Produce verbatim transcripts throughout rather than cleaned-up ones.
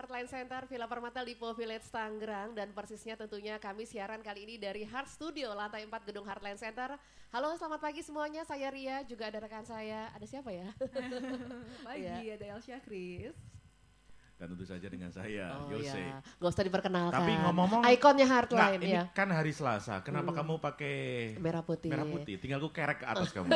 Heartline Center Villa Permata Lipo Village Tangerang dan persisnya tentunya kami siaran kali ini dari Heart Studio lantai empat gedung Heartline Center. Halo, selamat pagi semuanya. Saya Ria, juga ada rekan saya. Ada siapa ya? Pagi, ya. Ada Elsia Chris. Dan tentu saja dengan saya, oh, Yose. Ya. Gak usah diperkenalkan. Tapi ngomong-ngomong, ikonnya Heartline nah, ini ya. kan hari Selasa. Kenapa hmm. kamu pakai merah putih? Merah putih. Tinggal aku kerek ke atas kamu.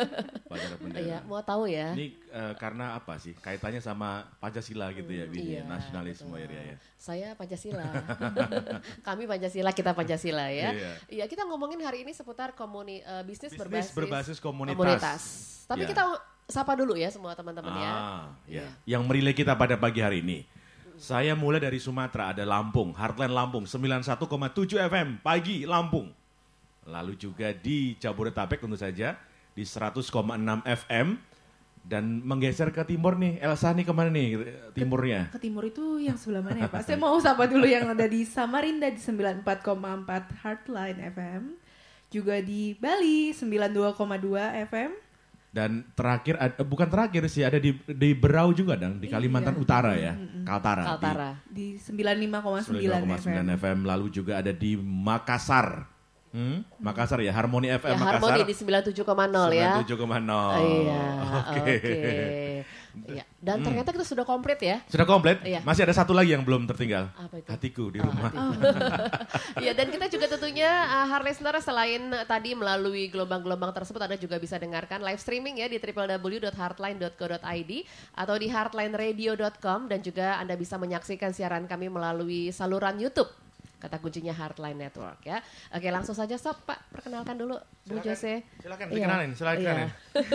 Iya, mau tahu ya. Ini uh, karena apa sih? Kaitannya sama Pancasila gitu ya, Bini. Iya, nasionalisme ya, ya. Saya Pancasila. Kami Pancasila, kita Pancasila ya. Iya, iya kita ngomongin hari ini seputar komuni, uh, bisnis, bisnis berbasis, berbasis komunitas. komunitas. Tapi ya. kita sapa dulu ya semua teman-teman ah, ya. ya. Yang merilai kita pada pagi hari ini. Saya mulai dari Sumatera, ada Lampung, Heartline Lampung, sembilan puluh satu koma tujuh F M, pagi Lampung. Lalu juga di Jabodetabek tentu saja, di seratus koma enam F M. Dan menggeser ke timur nih, Elsa nih kemana nih timurnya? Ke, ke timur itu yang sebelah mana ya Pak? Saya mau sapa dulu yang ada di Samarinda di sembilan puluh empat koma empat Heartline F M. Juga di Bali sembilan puluh dua koma dua F M. Dan terakhir, uh, bukan terakhir sih, ada di, di Berau juga dong, di Kalimantan iya. Utara ya, mm-hmm. Kaltara. Kaltara. Di, di sembilan puluh lima koma sembilan F M. F M. Lalu juga ada di Makassar. Hmm? Makassar ya, Harmoni F M ya, Makassar. Harmoni di sembilan puluh tujuh koma nol ya. sembilan puluh tujuh koma nol. Iya, oke. Okay. Okay. Ya. Dan ternyata kita sudah komplit ya. Sudah komplit? Iya. Masih ada satu lagi yang belum tertinggal. Apa itu? Hatiku di oh, rumah. Iya, dan kita juga tentunya uh, Heart Listener selain uh, tadi melalui gelombang-gelombang tersebut Anda juga bisa dengarkan live streaming ya di w w w dot heartline dot co dot i d atau di heartline radio dot com dan juga Anda bisa menyaksikan siaran kami melalui saluran YouTube. Kata kuncinya Heartline Network ya. Oke, langsung saja Sob, Pak, perkenalkan dulu Bu Jose. Silakan dikenalin, silakan iya. dikenalin.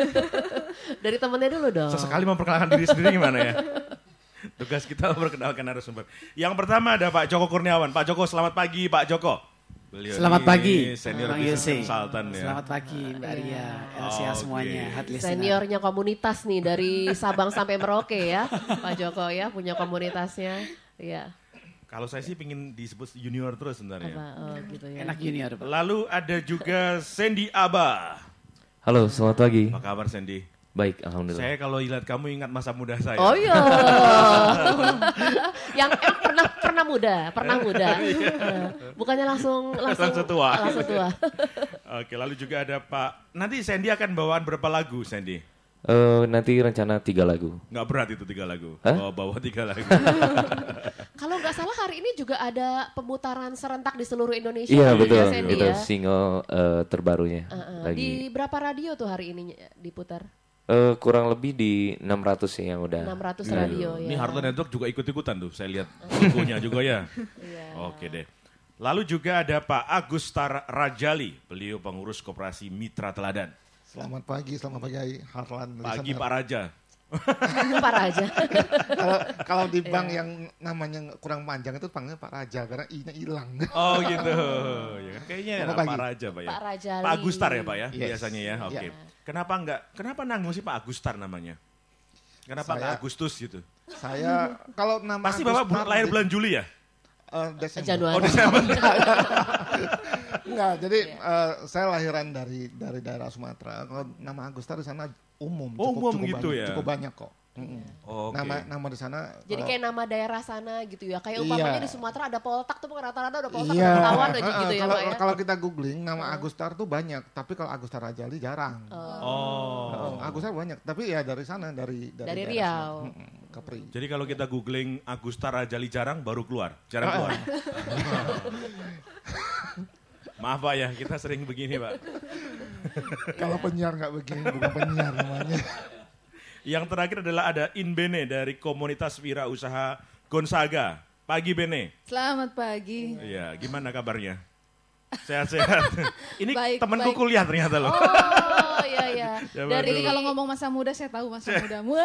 Dari temennya dulu dong. Sesekali memperkenalkan diri sendiri gimana ya? Tugas kita memperkenalkan narasumber. Yang pertama ada Pak Joko Kurniawan. Pak Joko, selamat pagi Pak Joko. Beliau selamat pagi. Senior Bang Yose. Consultant ya. Selamat pagi Mbak Ria, Elsia oh, semuanya. Okay. Seniornya komunitas nih dari Sabang sampai Merauke ya. Pak Joko ya punya komunitasnya. Iya. Kalau saya sih pengen disebut junior terus sebenarnya. Oh, gitu ya. Enak junior. Pak. Lalu ada juga Sandy Aba. Halo, selamat pagi. Apa kabar Sandy? Baik, alhamdulillah. Saya kalau lihat kamu ingat masa muda saya. Oh iya. Yang em pernah pernah muda, pernah muda. Bukannya langsung langsung, langsung tua. Langsung tua. Oke, lalu juga ada Pak. Nanti Sandy akan bawaan berapa lagu Sandy? Uh, nanti rencana tiga lagu. Nggak berat itu tiga lagu. Hah? Bawa bawa tiga lagu. Kalau nggak salah hari ini juga ada pemutaran serentak di seluruh Indonesia. Iya betul, ya, Sandy, itu ya? single uh, terbarunya. Uh, uh. Lagi. Di berapa radio tuh hari ini diputar? Uh, kurang lebih di enam ratus yang udah. enam ratus radio ya. Ini Heartline Network juga ikut-ikutan tuh, saya lihat logonya juga ya. Yeah. Oke deh. Lalu juga ada Pak Agustar Rajali, beliau pengurus koperasi Mitra Teladan. Selamat pagi, selamat pagi Heartline. Pagi Pak Raja. Pak Raja. Kalau kalau di bank yeah. yang namanya kurang panjang itu panggilnya Pak Raja karena i-nya hilang. Oh gitu. Ya, kayaknya ya, Pak Raja Pak ya. Pak Rajali. Pak Agustar ya Pak ya, yes. biasanya ya. Oke. Okay. Yeah. Kenapa enggak? Kenapa nanggung sih Pak Agustar namanya? Kenapa enggak Agustus gitu? Saya kalau nama pasti Bapak bu- lahir bulan Juli ya? Uh, Desember. Januari. Oh Desember. Enggak, jadi yeah. uh, saya lahiran dari dari daerah Sumatera. Kalau nama Agustar di sana umum, oh, cukup, umum cukup gitu banyak, ya. cukup banyak kok. Mm-hmm. Oh, okay. Nama nama di sana. Jadi uh, kayak nama daerah sana gitu ya. Kayak umpamanya iya. di Sumatera ada Poltak tuh rata-rata ada Poltak iya. ada Tawan aja uh, gitu ya kalau, Pak ya. Kalau kita googling nama uh. Agustar tuh banyak, tapi kalau Agustar Rajali jarang. Oh. Uh, Agustar banyak, tapi ya dari sana dari dari, dari Riau. Kepri. Jadi kalau kita googling Agustar Rajali jarang baru keluar, jarang keluar. Maaf Pak ya, kita sering begini Pak. Kalau penyiar nggak begini, bukan penyiar namanya. Yang terakhir adalah ada Inbene dari komunitas wirausaha Gonzaga. Pagi Bene. Selamat pagi. Iya, gimana kabarnya? Sehat-sehat. Ini baik, temanku baik. kuliah ternyata loh. Oh iya iya. Ya, dari kalau ngomong masa muda saya tahu masa mudamu.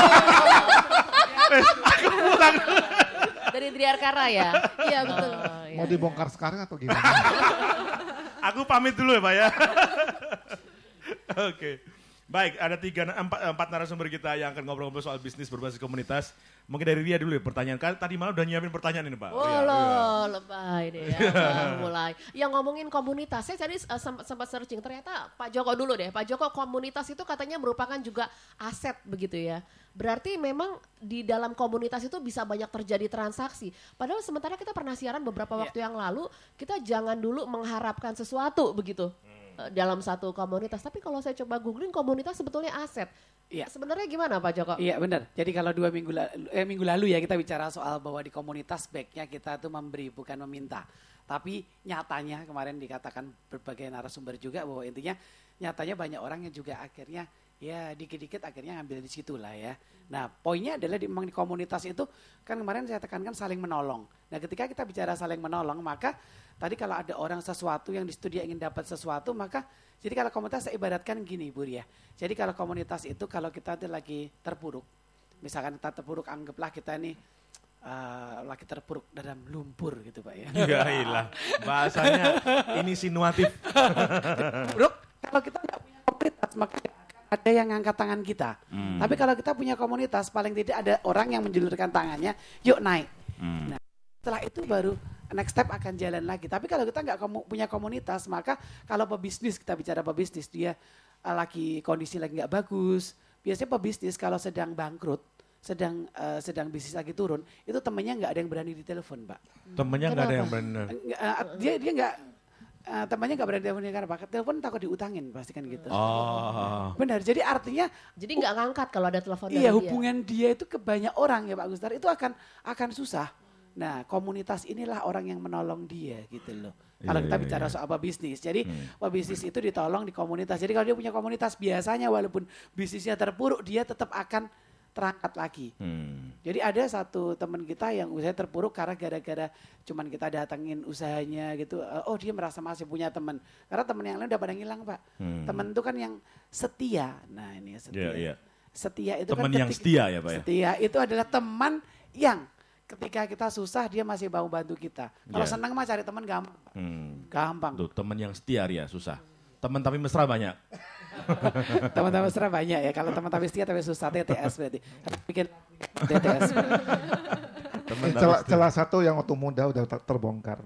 Aku pulang. Dari Triarkara ya? Iya betul. Oh, iya, mau dibongkar iya. sekarang atau gimana? Aku pamit dulu ya Pak ya. Oke. Baik, ada tiga empat, empat narasumber kita yang akan ngobrol-ngobrol soal bisnis berbasis komunitas. Mungkin dari Ria dulu ya pertanyaan. Kan tadi malam udah nyiapin pertanyaan ini, Pak. Oh Ria, loh, Ria. lebay deh ya. Baru mulai. Yang ngomongin komunitas, saya tadi uh, sempat, sempat searching. Ternyata Pak Joko dulu deh. Pak Joko, komunitas itu katanya merupakan juga aset begitu ya. Berarti memang di dalam komunitas itu bisa banyak terjadi transaksi. Padahal sementara kita pernah siaran beberapa Yeah. waktu yang lalu, kita jangan dulu mengharapkan sesuatu begitu. Dalam satu komunitas, tapi kalau saya coba googling komunitas sebetulnya aset. Iya. Sebenarnya gimana Pak Joko? Iya benar. Jadi kalau dua minggu lalu, eh, minggu lalu ya kita bicara soal bahwa di komunitas baiknya kita tuh memberi bukan meminta. Tapi nyatanya kemarin dikatakan berbagai narasumber juga bahwa intinya nyatanya banyak orang yang juga akhirnya ya dikit-dikit akhirnya ngambil di situ lah ya. Nah poinnya adalah di, memang di komunitas itu kan kemarin saya tekankan saling menolong. Nah ketika kita bicara saling menolong maka tadi kalau ada orang sesuatu yang di situ dia ingin dapat sesuatu maka jadi kalau komunitas saya ibaratkan gini Bu Ria. Jadi kalau komunitas itu kalau kita itu lagi terpuruk, misalkan kita terpuruk anggaplah kita ini uh, lagi terpuruk dalam lumpur gitu Pak ya. Ya ilah, bahasanya ini sinuatif. Terpuruk kalau kita nggak punya komunitas maka ada yang ngangkat tangan kita. Hmm. Tapi kalau kita punya komunitas paling tidak ada orang yang menjulurkan tangannya, yuk naik. Hmm. Nah, setelah itu baru next step akan jalan lagi. Tapi kalau kita nggak komu- punya komunitas, maka kalau pebisnis, kita bicara pebisnis, dia uh, lagi kondisi lagi nggak bagus. Biasanya pebisnis kalau sedang bangkrut, sedang uh, sedang bisnis lagi turun, itu temennya nggak ada yang berani ditelepon, Pak. Temennya nggak ada Kenapa? yang benar. Nggak, uh, dia dia nggak uh, temannya nggak berani telepon karena apa? Telepon takut diutangin, pasti kan gitu. Oh. Benar. Jadi artinya Jadi nggak ngangkat kalau ada telepon dari iya dia. hubungan dia itu ke banyak orang ya Pak Gustar itu akan akan susah. Nah komunitas inilah orang yang menolong dia gitu loh. Kalau Iya, kita iya, bicara iya. soal bisnis, jadi Hmm. bisnis itu ditolong di komunitas. Jadi kalau dia punya komunitas biasanya walaupun bisnisnya terpuruk dia tetap akan terangkat lagi. Hmm. Jadi ada satu teman kita yang usaha terpuruk karena gara-gara cuman kita datengin usahanya gitu. Uh, Oh dia merasa masih punya teman. Karena teman yang lain udah pada ngilang Pak. Hmm. Teman itu kan yang setia. Nah ini setia. Iya, iya. Setia itu Teman kan yang ketika- setia ya Pak ya? Setia itu adalah teman yang ketika kita susah dia masih mau bantu kita. Kalau Iya. senang mah cari teman gampang. Hmm. Gampang. Tuh teman yang setia Ria susah. Teman tapi mesra banyak. Teman-teman mesra banyak ya. Kalau teman tapi setia tapi susah T T S berarti. Harus bikin T T S. Teman Ini tapi celah, setia. celah satu yang waktu muda udah ter- terbongkar.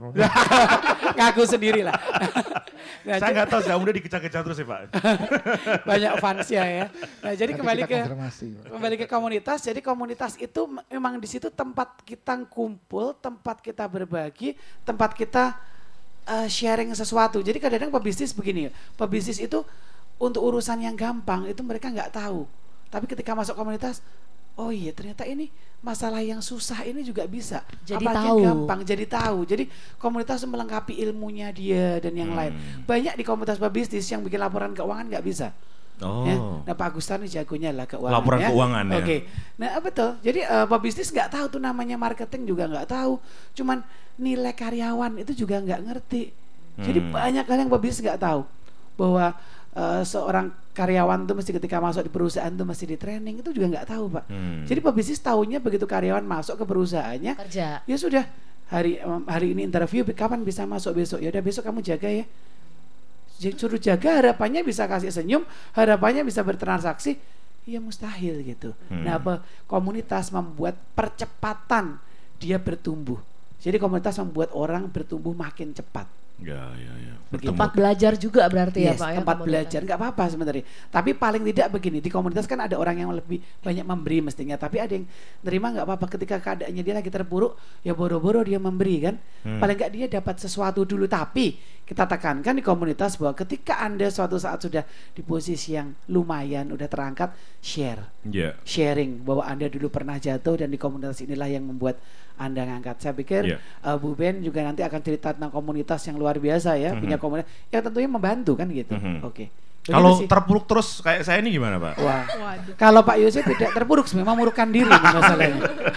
Ngaku sendiri lah. Nah, Saya nggak tahu saya udah dikejar-kejar terus ya Pak. banyak fansnya ya. Nah, jadi Nanti kembali kita ke konfirmasi. kembali ke komunitas. Jadi komunitas itu memang di situ tempat kita kumpul, tempat kita berbagi, tempat kita uh, sharing sesuatu. Jadi kadang-kadang pebisnis begini, pebisnis itu untuk urusan yang gampang itu mereka nggak tahu. Tapi ketika masuk komunitas, oh iya ternyata ini masalah yang susah ini juga bisa. Jadi Apalagi tahu. yang gampang jadi tahu. Jadi komunitas melengkapi ilmunya dia dan yang Hmm. lain. Banyak di komunitas pebisnis yang bikin laporan keuangan nggak bisa. Oh. Ya. Nah Pak Agustan ini jagonya lah keuangan. Laporan ya. keuangan, ya. Oke. Nah betul. Jadi uh, pebisnis nggak tahu tuh namanya marketing juga nggak tahu. Cuman nilai karyawan itu juga nggak ngerti. Jadi Hmm. banyak hal yang pebisnis nggak tahu bahwa uh, seorang karyawan tuh mesti ketika masuk di perusahaan tuh mesti di training itu juga nggak tahu Pak. Hmm. Jadi pebisnis tahunya begitu karyawan masuk ke perusahaannya Kerja. ya sudah hari um, hari ini interview kapan bisa masuk besok ya udah besok kamu jaga ya. Jadi suruh jaga harapannya bisa kasih senyum, harapannya bisa bertransaksi, ya mustahil gitu. Hmm. Nah, apa komunitas membuat percepatan dia bertumbuh. Jadi komunitas membuat orang bertumbuh makin cepat. Ya, ya, ya. Begitu. Tempat belajar juga berarti Yes, ya Pak ya. tempat komunitas. belajar nggak apa-apa sebenarnya. Tapi paling tidak begini di komunitas kan ada orang yang lebih banyak memberi mestinya. Tapi ada yang nerima nggak apa-apa ketika keadaannya dia lagi terpuruk, ya boro-boro dia memberi kan. Hmm. Paling nggak dia dapat sesuatu dulu. Tapi kita tekankan di komunitas bahwa ketika Anda suatu saat sudah di posisi yang lumayan, udah terangkat, share, Ya. sharing bahwa Anda dulu pernah jatuh dan di komunitas inilah yang membuat Anda ngangkat. Saya pikir Iya. uh, Bu Ben juga nanti akan cerita tentang komunitas yang luar biasa ya, Mhm. punya komunitas yang tentunya membantu kan gitu. Mhm. Oke. Kalau Begitu sih. terpuruk terus kayak saya ini gimana Pak? Wah. Waduh. Kalau Pak Yose tidak terpuruk, memang murukkan diri nih masalahnya.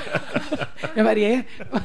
Ya Mbak Ria ya.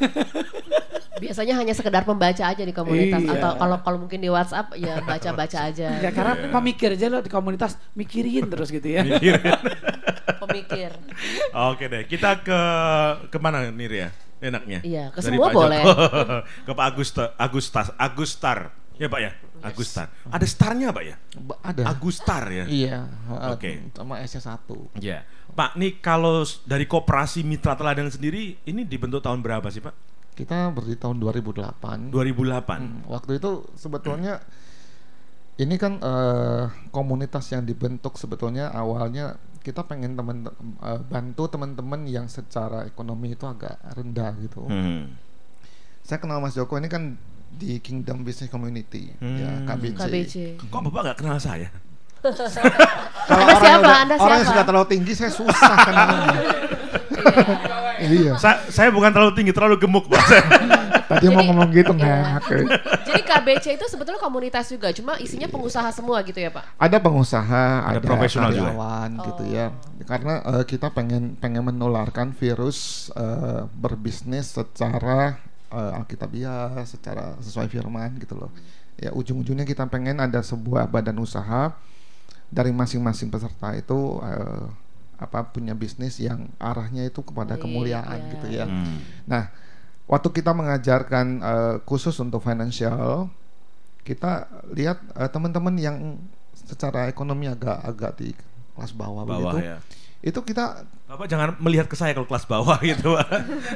Biasanya hanya sekedar pembaca aja di komunitas Iya. atau kalau kalau mungkin di WhatsApp ya baca-baca aja. Ya, karena pemikir aja loh di komunitas mikirin terus gitu ya. Pemikir. Oke deh, kita ke kemana nih Ria? Enaknya? Iya, ke Dari semua Pak Joko boleh. ke Pak Agusta, Agustas, Agustar. Ya Pak ya, Agustar. Ada starnya Pak ya? Ba- Ada. Agustar ya? Iya. Oke. Sama S satu. Ya. Pak, nih kalau s- dari Koperasi Mitra Teladan sendiri, ini dibentuk tahun berapa sih Pak? Kita berdiri tahun dua ribu delapan. dua ribu delapan. Hmm, waktu itu sebetulnya ini kan eh, komunitas yang dibentuk sebetulnya awalnya kita pengen teman eh, bantu teman-teman yang secara ekonomi itu agak rendah gitu. Hmm. Saya kenal Mas Joko ini kan di Kingdom Business Community, Hmm. ya K B C. K B C. Kok Bapak nggak kenal saya? Kalau Anda orang siapa? udah- Anda orang yang siapa? sudah terlalu tinggi saya susah kenalnya. Iya. Sa- saya bukan terlalu tinggi, terlalu gemuk Pak. Tadi mau Jadi- ngomong gitu Iya. nggak? Jadi K B C itu sebetulnya komunitas juga, cuma isinya pengusaha semua gitu ya Pak? Ada pengusaha, Ada ada, profesional juga. karyawan gitu Oh. ya. Karena eh, kita pengen pengen menularkan virus eh, berbisnis secara eh, alkitabiah, secara sesuai firman gitu loh. Ya ujung-ujungnya kita pengen ada sebuah badan usaha dari masing-masing peserta itu eh, apa punya bisnis yang arahnya itu kepada Baik, kemuliaan ya. gitu ya. Hmm. Nah, waktu kita mengajarkan eh, khusus untuk financial, kita lihat eh, teman-teman yang secara ekonomi agak-agak di kelas bawah, Bawah begitu, ya. itu kita Bapak jangan melihat ke saya kalau kelas bawah gitu Pak.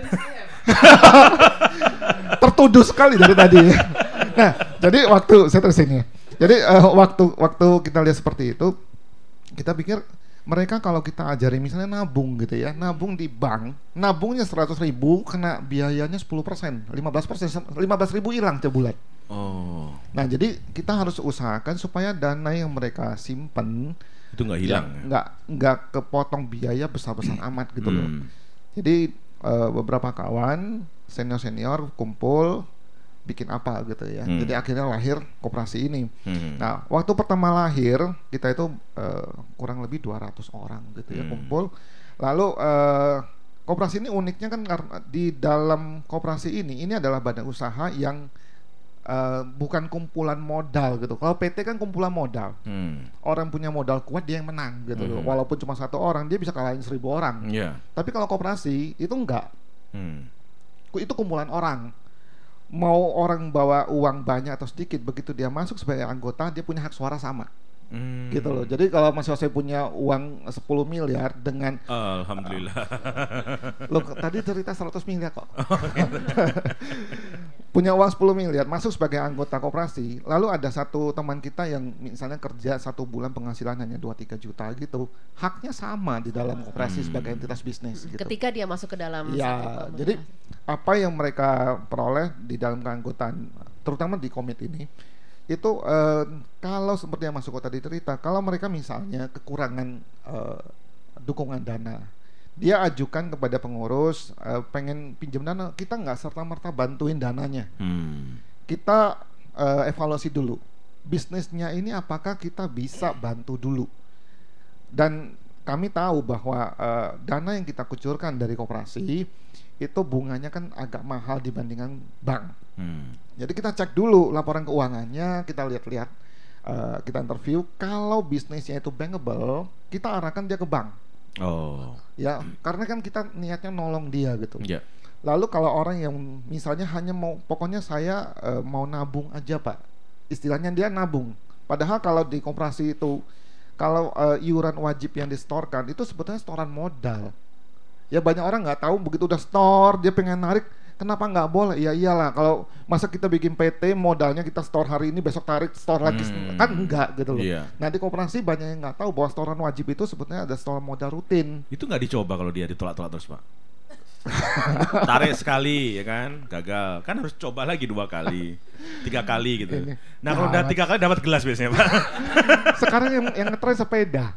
tertuduh sekali dari tadi. Nah, jadi waktu saya terus ini. Jadi eh, waktu waktu kita lihat seperti itu, kita pikir mereka kalau kita ajari misalnya nabung gitu ya, nabung di bank, nabungnya seratus ribu, kena biayanya sepuluh persen, lima belas persen, lima belas ribu hilang tiap bulan. Oh, Nah, jadi kita harus usahakan supaya dana yang mereka simpen itu nggak hilang. ya, nggak nggak kepotong biaya besar-besar amat gitu loh. Hmm. Jadi eh, beberapa kawan senior-senior kumpul bikin apa gitu ya. Hmm. Jadi akhirnya lahir koperasi ini. Hmm. Nah, waktu pertama lahir kita itu eh, kurang lebih dua ratus orang gitu ya Hmm. kumpul. Lalu eh, koperasi ini uniknya kan karena di dalam koperasi ini ini adalah badan usaha yang eh, bukan kumpulan modal gitu. Kalau P T kan kumpulan modal. Hmm. Orang punya modal kuat dia yang menang gitu loh. Hmm. Walaupun cuma satu orang dia bisa kalahin seribu orang. Iya. Tapi kalau koperasi itu enggak. Hmm. Itu kumpulan orang. Mau orang bawa uang banyak atau sedikit, begitu dia masuk sebagai anggota dia punya hak suara sama. Hmm. Gitu loh. Jadi kalau Mas Yose punya uang sepuluh miliar dengan Alhamdulillah. lo tadi cerita seratus miliar kok. Punya uang sepuluh miliar masuk sebagai anggota koperasi, lalu ada satu teman kita yang misalnya kerja satu bulan penghasilan hanya dua tiga juta gitu, haknya sama di dalam koperasi Hmm. sebagai entitas bisnis gitu. Ketika dia masuk ke dalam satu Ya, komunitas. jadi apa yang mereka peroleh di dalam keanggotaan, terutama di komit ini, itu eh, kalau seperti yang Mas Suko tadi cerita, kalau mereka misalnya kekurangan eh, dukungan dana, dia ajukan kepada pengurus eh, pengen pinjam dana, kita nggak serta merta bantuin dananya, Hmm. kita eh, evaluasi dulu bisnisnya ini apakah kita bisa bantu dulu. Dan kami tahu bahwa uh, dana yang kita kucurkan dari koperasi itu bunganya kan agak mahal dibandingkan bank. Hmm. Jadi kita cek dulu laporan keuangannya, kita lihat-lihat, uh, kita interview. Kalau bisnisnya itu bankable, kita arahkan dia ke bank. Oh. Ya, karena kan kita niatnya nolong dia gitu. Ya. Lalu kalau orang yang misalnya hanya mau, pokoknya saya uh, mau nabung aja Pak, istilahnya dia nabung. Padahal kalau di koperasi itu, kalau uh, iuran wajib yang disetorkan itu sebetulnya setoran modal. Ya banyak orang nggak tahu, begitu udah store dia pengen narik, kenapa nggak boleh? Ya iyalah, kalau masa kita bikin P T modalnya kita store hari ini besok tarik store lagi, Hmm. kan enggak gitu loh. Iya. Nah di koperasi banyak yang nggak tahu bahwa setoran wajib itu sebetulnya ada setoran modal rutin. Itu nggak dicoba kalau dia ditolak-tolak terus Pak. Tarik sekali ya kan, gagal. Kan harus coba lagi dua kali, tiga kali gitu. Ini. Nah kalau udah Gawat. tiga kali dapat gelas biasanya Pak. Sekarang yang yang ngetren sepeda.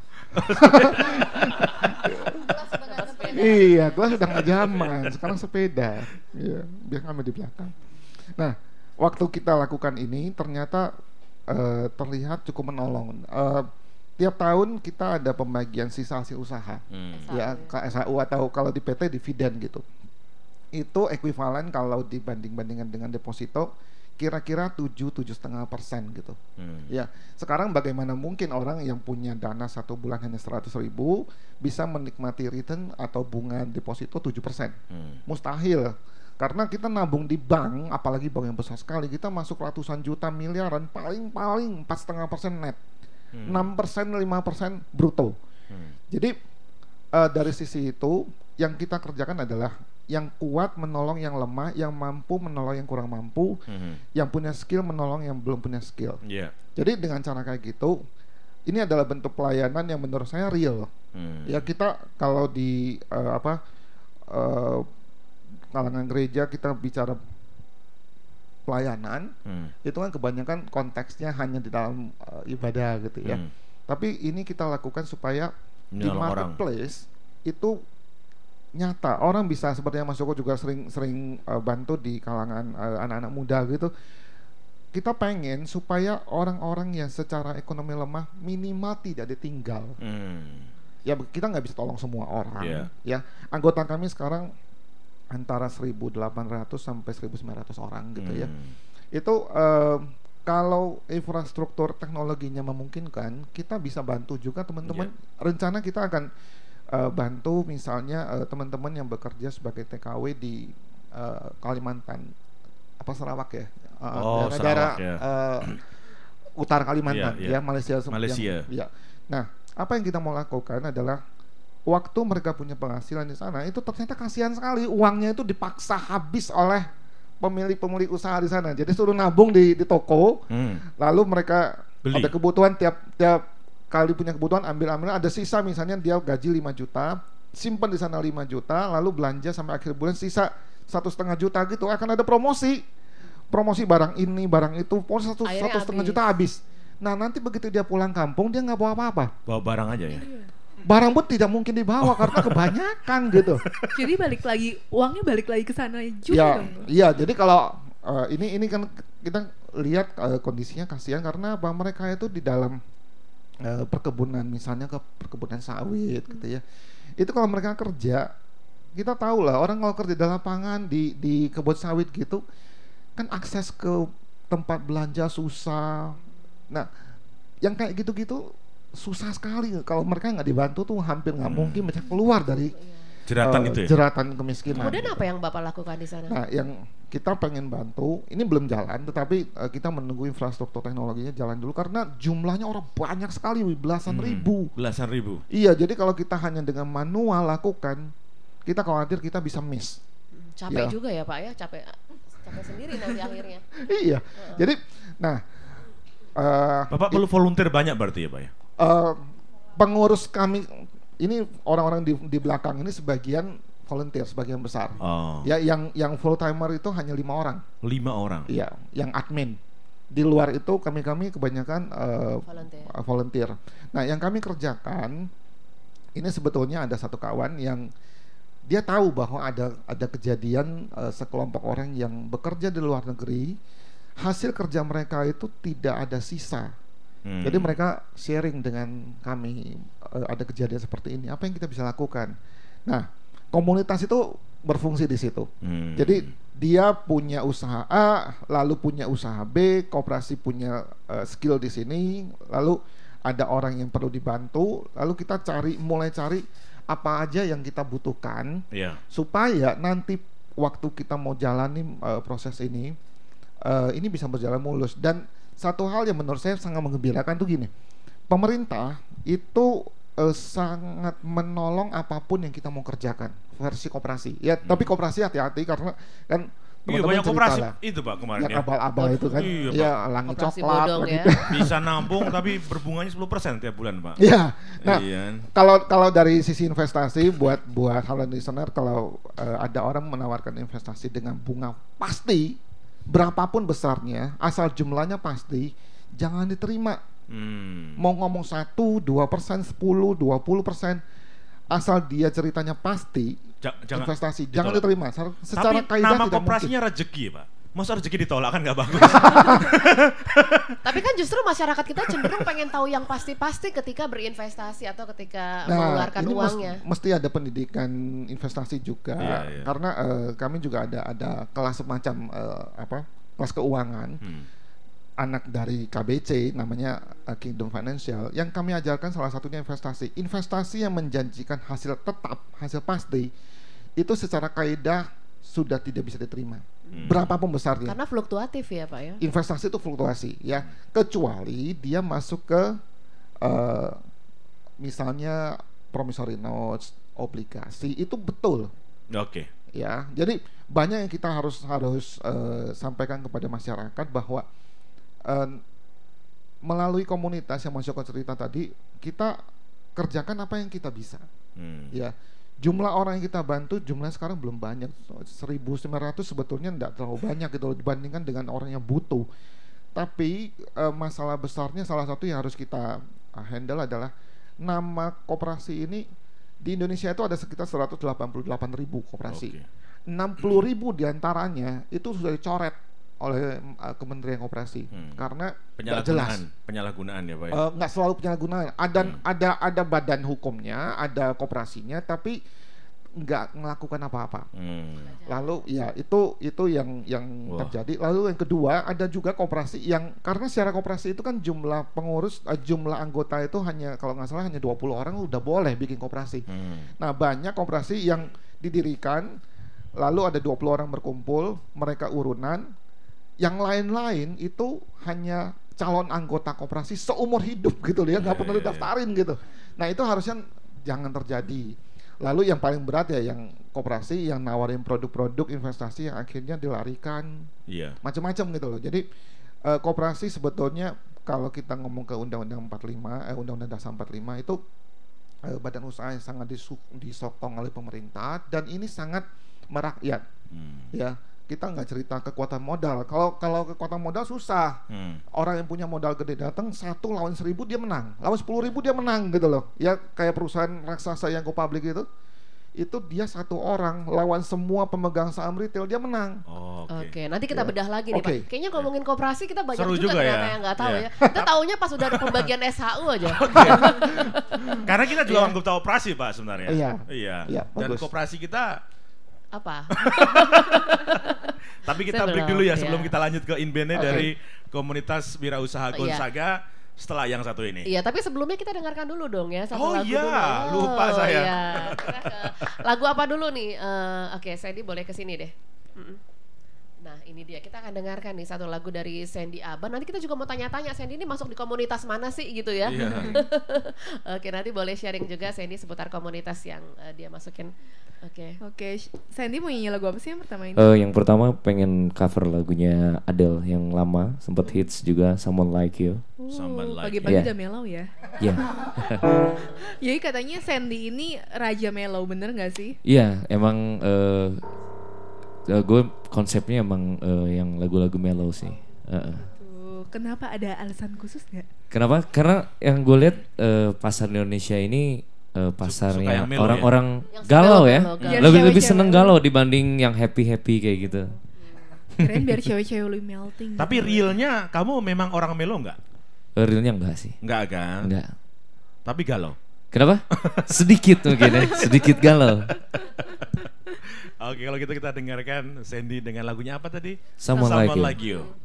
Iya, kelas udah nggak zaman. Sekarang sepeda. Iya, biar kami di belakang. Nah, waktu kita lakukan ini ternyata eh, terlihat cukup menolong. Eh, tiap tahun kita ada pembagian sisa hasil usaha. Hmm. Ya, K S H U atau kalau di P T dividen gitu. Itu ekuivalen kalau dibanding-bandingkan dengan deposito kira-kira tujuh tujuh setengah persen gitu. Hmm. Ya, sekarang bagaimana mungkin orang yang punya dana satu bulan hanya seratus ribu bisa menikmati return atau bunga deposito tujuh persen? Hmm. Mustahil. Karena kita nabung di bank, apalagi bank yang besar sekali, kita masuk ratusan juta miliaran, paling-paling empat koma lima persen net, hmm. enam persen, lima persen bruto. Hmm. Jadi uh, dari sisi itu yang kita kerjakan adalah yang kuat menolong yang lemah, yang mampu menolong yang kurang mampu, hmm. yang punya skill menolong yang belum punya skill. Yeah. Jadi dengan cara kayak gitu, ini adalah bentuk pelayanan yang menurut saya real. Hmm. Ya kita kalau di uh, apa uh, kalangan gereja kita bicara pelayanan, hmm. itu kan kebanyakan konteksnya hanya di dalam uh, ibadah gitu ya. Hmm. Tapi ini kita lakukan supaya di marketplace orang. Itu nyata orang bisa seperti yang Mas Joko juga sering-sering uh, bantu di kalangan uh, anak-anak muda gitu. Kita pengen supaya orang-orang yang secara ekonomi lemah minimal tidak ditinggal. Hmm. Ya kita nggak bisa tolong semua orang. Yeah. Ya anggota kami sekarang antara seribu delapan ratus sampai seribu sembilan ratus orang gitu hmm. ya. Itu uh, kalau infrastruktur teknologinya memungkinkan, kita bisa bantu juga teman-teman. Yeah. Rencana kita akan Uh, bantu misalnya uh, teman-teman yang bekerja sebagai T K W di uh, Kalimantan apa Sarawak ya, uh, oh, daerah ya. uh, utara Kalimantan yeah, yeah. ya Malaysia. Malaysia. Yang, ya. Nah apa yang kita mau lakukan adalah waktu mereka punya penghasilan di sana itu ternyata kasihan sekali uangnya itu dipaksa habis oleh pemilik-pemilik usaha di sana. Jadi suruh nabung di, di toko, hmm. lalu mereka beli. Ada kebutuhan tiap tiap kali punya kebutuhan ambil-ambil, ada sisa misalnya dia gaji lima juta, simpan di sana lima juta, lalu belanja sampai akhir bulan sisa satu setengah juta gitu, akan ada promosi, promosi barang ini barang itu, pokoknya satu satu setengah juta habis. Nah nanti begitu dia pulang kampung dia nggak bawa apa-apa, bawa barang aja ya. Barang pun tidak mungkin dibawa karena kebanyakan gitu. Jadi balik lagi uangnya balik lagi ke sana juga. Ya, dong. Iya, jadi kalau uh, ini ini kan kita lihat uh, kondisinya kasihan karena apa mereka itu di dalam Uh, perkebunan misalnya ke perkebunan sawit gitu ya. Itu kalau mereka kerja, kita tahu lah orang kalau kerja di lapangan di di kebun sawit gitu kan akses ke tempat belanja susah. Nah, yang kayak gitu-gitu susah sekali kalau mereka nggak dibantu tuh hampir nggak hmm. mungkin mereka keluar dari jeratan uh, itu ya? Jeratan kemiskinan. Kemudian apa yang Bapak lakukan di sana? Nah, yang kita pengen bantu, ini belum jalan, tetapi uh, kita menunggu infrastruktur teknologinya jalan dulu karena jumlahnya orang banyak sekali, belasan hmm, ribu. Belasan ribu. Iya, jadi kalau kita hanya dengan manual lakukan, kita khawatir kita bisa miss. Capek ya. Juga ya Pak ya, capek, capek sendiri nanti akhirnya. Iya, uh-uh. jadi, nah, uh, Bapak perlu volunteer banyak berarti ya Pak ya? Uh, pengurus kami ini orang-orang di, di belakang ini sebagian volunteer, sebagian besar. Oh. Ya, yang yang full timer itu hanya lima orang. Lima orang. Iya, yang admin. Di luar itu kami-kami kebanyakan uh, volunteer. volunteer. Nah, yang kami kerjakan ini sebetulnya ada satu kawan yang dia tahu bahwa ada ada kejadian uh, sekelompok orang yang bekerja di luar negeri, hasil kerja mereka itu tidak ada sisa. Hmm. Jadi mereka sharing dengan kami uh, ada kejadian seperti ini. Apa yang kita bisa lakukan? Nah, komunitas itu berfungsi di situ. Hmm. Jadi dia punya usaha A, lalu punya usaha B, koperasi punya uh, skill di sini, lalu ada orang yang perlu dibantu, lalu kita cari mulai cari apa aja yang kita butuhkan, yeah. supaya nanti waktu kita mau jalani uh, proses ini, uh, ini bisa berjalan mulus. Dan satu hal yang menurut saya sangat menggembirakan tuh gini, pemerintah itu Uh, sangat menolong apapun yang kita mau kerjakan versi koperasi ya, hmm. tapi koperasi hati-hati karena kan iya, banyak koperasi lah. Itu Pak kemarin ya, ya. Abal-abal itu kan iya, ya langit koperasi coklat ya. Bisa nabung tapi berbunganya sepuluh persen tiap bulan Pak. Iya. Nah, iya. kalau kalau dari sisi investasi buat buat hal listener, kalau uh, ada orang menawarkan investasi dengan bunga pasti berapapun besarnya asal jumlahnya pasti, jangan diterima. Hmm. Mau ngomong satu, dua persen, sepuluh, dua puluh persen, asal dia ceritanya pasti ja, jangan, investasi, ditolak. Jangan diterima. Secara kaidah nama tidak koperasinya mungkin. Rezeki Pak. Masa rezeki ditolak kan nggak bagus. Tapi kan justru masyarakat kita cenderung pengen tahu yang pasti-pasti ketika berinvestasi atau ketika nah, mengeluarkan ini uangnya. Mesti, mesti ada pendidikan investasi juga, yeah, yeah. karena uh, kami juga ada ada kelas semacam uh, apa kelas keuangan. Hmm. Anak dari K B C namanya uh, Kingdom Financial, yang kami ajarkan salah satunya investasi. Investasi yang menjanjikan hasil tetap, hasil pasti, itu secara kaidah sudah tidak bisa diterima. Hmm. Berapapun besarnya. Karena fluktuatif ya Pak ya. Investasi itu fluktuasi ya, kecuali dia masuk ke uh, misalnya promissory notes, obligasi, itu betul. Oke. Okay. Ya, jadi banyak yang kita harus harus uh, sampaikan kepada masyarakat bahwa uh, melalui komunitas yang masuk ke cerita tadi, kita kerjakan apa yang kita bisa. Hmm. Ya, jumlah orang yang kita bantu jumlahnya sekarang belum banyak, seribu sembilan ratus sebetulnya tidak terlalu banyak gitu dibandingkan dengan orang yang butuh. Tapi uh, masalah besarnya salah satu yang harus kita uh, handle adalah nama koperasi ini di Indonesia itu ada sekitar seratus delapan puluh delapan ribu koperasi. Okay. enam puluh ribu diantaranya itu sudah dicoret oleh uh, Kementerian Koperasi hmm. karena nggak jelas. Penyalahgunaan ya Pak ya? Uh, nggak selalu penyalahgunaan. Ada hmm. ada ada badan hukumnya, ada koperasinya, tapi nggak melakukan apa-apa. Hmm. Lalu ya itu itu yang yang Wah. terjadi. Lalu yang kedua ada juga koperasi yang karena secara koperasi itu kan jumlah pengurus, uh, jumlah anggota itu hanya kalau nggak salah hanya dua puluh orang udah boleh bikin koperasi. Hmm. Nah banyak koperasi yang didirikan, lalu ada dua puluh orang berkumpul, mereka urunan. Yang lain-lain itu hanya calon anggota koperasi seumur hidup gitu loh ya, nggak pernah didaftarin gitu. Nah itu harusnya jangan terjadi. Lalu yang paling berat ya yang koperasi yang nawarin produk-produk investasi yang akhirnya dilarikan, yeah. macam-macam gitu loh. Jadi uh, koperasi sebetulnya kalau kita ngomong ke Undang-Undang empat puluh lima, eh, Undang-Undang Dasar empat puluh lima itu uh, badan usaha yang sangat disu- disokong oleh pemerintah dan ini sangat merakyat, hmm. ya. Kita nggak cerita kekuatan modal. Kalau kalau kekuatan modal susah. Hmm. Orang yang punya modal gede datang satu lawan seribu dia menang, lawan sepuluh ribu dia menang gitu loh. Ya kayak perusahaan raksasa yang go public itu, itu dia satu orang lawan semua pemegang saham retail dia menang. Oh, Oke, okay. okay. nanti kita bedah lagi nih okay. Pak. Kayaknya ngomongin koperasi kita banyak Seru juga, juga ternyata ya. yang nggak tahu yeah. ya. Kita taunya pas udah ada pembagian S H U aja. Karena kita juga yeah. anggota operasi Pak sebenarnya. Iya. Iya. iya Dan bagus. koperasi kita apa? Tapi kita Saya break belum, dulu ya ya. sebelum kita lanjut ke inbandnya Okay. dari komunitas Wirausaha Gonzaga setelah yang satu ini. Iya, tapi sebelumnya kita dengarkan dulu dong ya satu oh, lagu iya. dulu. Oh lupa saya. Iya. Kita ke lagu apa dulu nih? Uh, Oke, okay, Sandy boleh kesini deh. Mm-mm. Nah ini dia, kita akan dengarkan nih satu lagu dari Sandy Aban. Nanti kita juga mau tanya-tanya, Sandy ini masuk di komunitas mana sih gitu ya. Yeah. Oke, nanti boleh sharing juga Sandy seputar komunitas yang uh, dia masukin. Oke. Okay. Oke, okay. Sandy mau nyanyi lagu apa sih yang pertama ini? Uh, yang pertama pengen cover lagunya Adele yang lama, sempat hits juga, Someone Like You. Uh, Someone Like pagi-pagi You. udah mellow ya? Iya. Jadi katanya Sandy ini raja mellow, bener gak sih? Iya, yeah, emang uh, uh, gue konsepnya emang uh, yang lagu-lagu mellow sih. Uh-uh. Tuh, kenapa ada alasan khusus gak? Kenapa? Karena yang gue lihat uh, pasar Indonesia ini Uh, pasarnya orang-orang ya? galau ya, galau, galau. lebih lebih seneng galau dibanding yang happy happy kayak gitu. Keren biar cewek-cewek lebih melting. Tapi gitu. Realnya kamu memang orang melo nggak? Uh, realnya enggak sih. Enggak kan? Enggak. Tapi galau. Kenapa? Sedikit mungkin ya, sedikit galau. Oke, kalau gitu kita dengarkan Sandy dengan lagunya apa tadi? Someone, Someone Like You. Like You.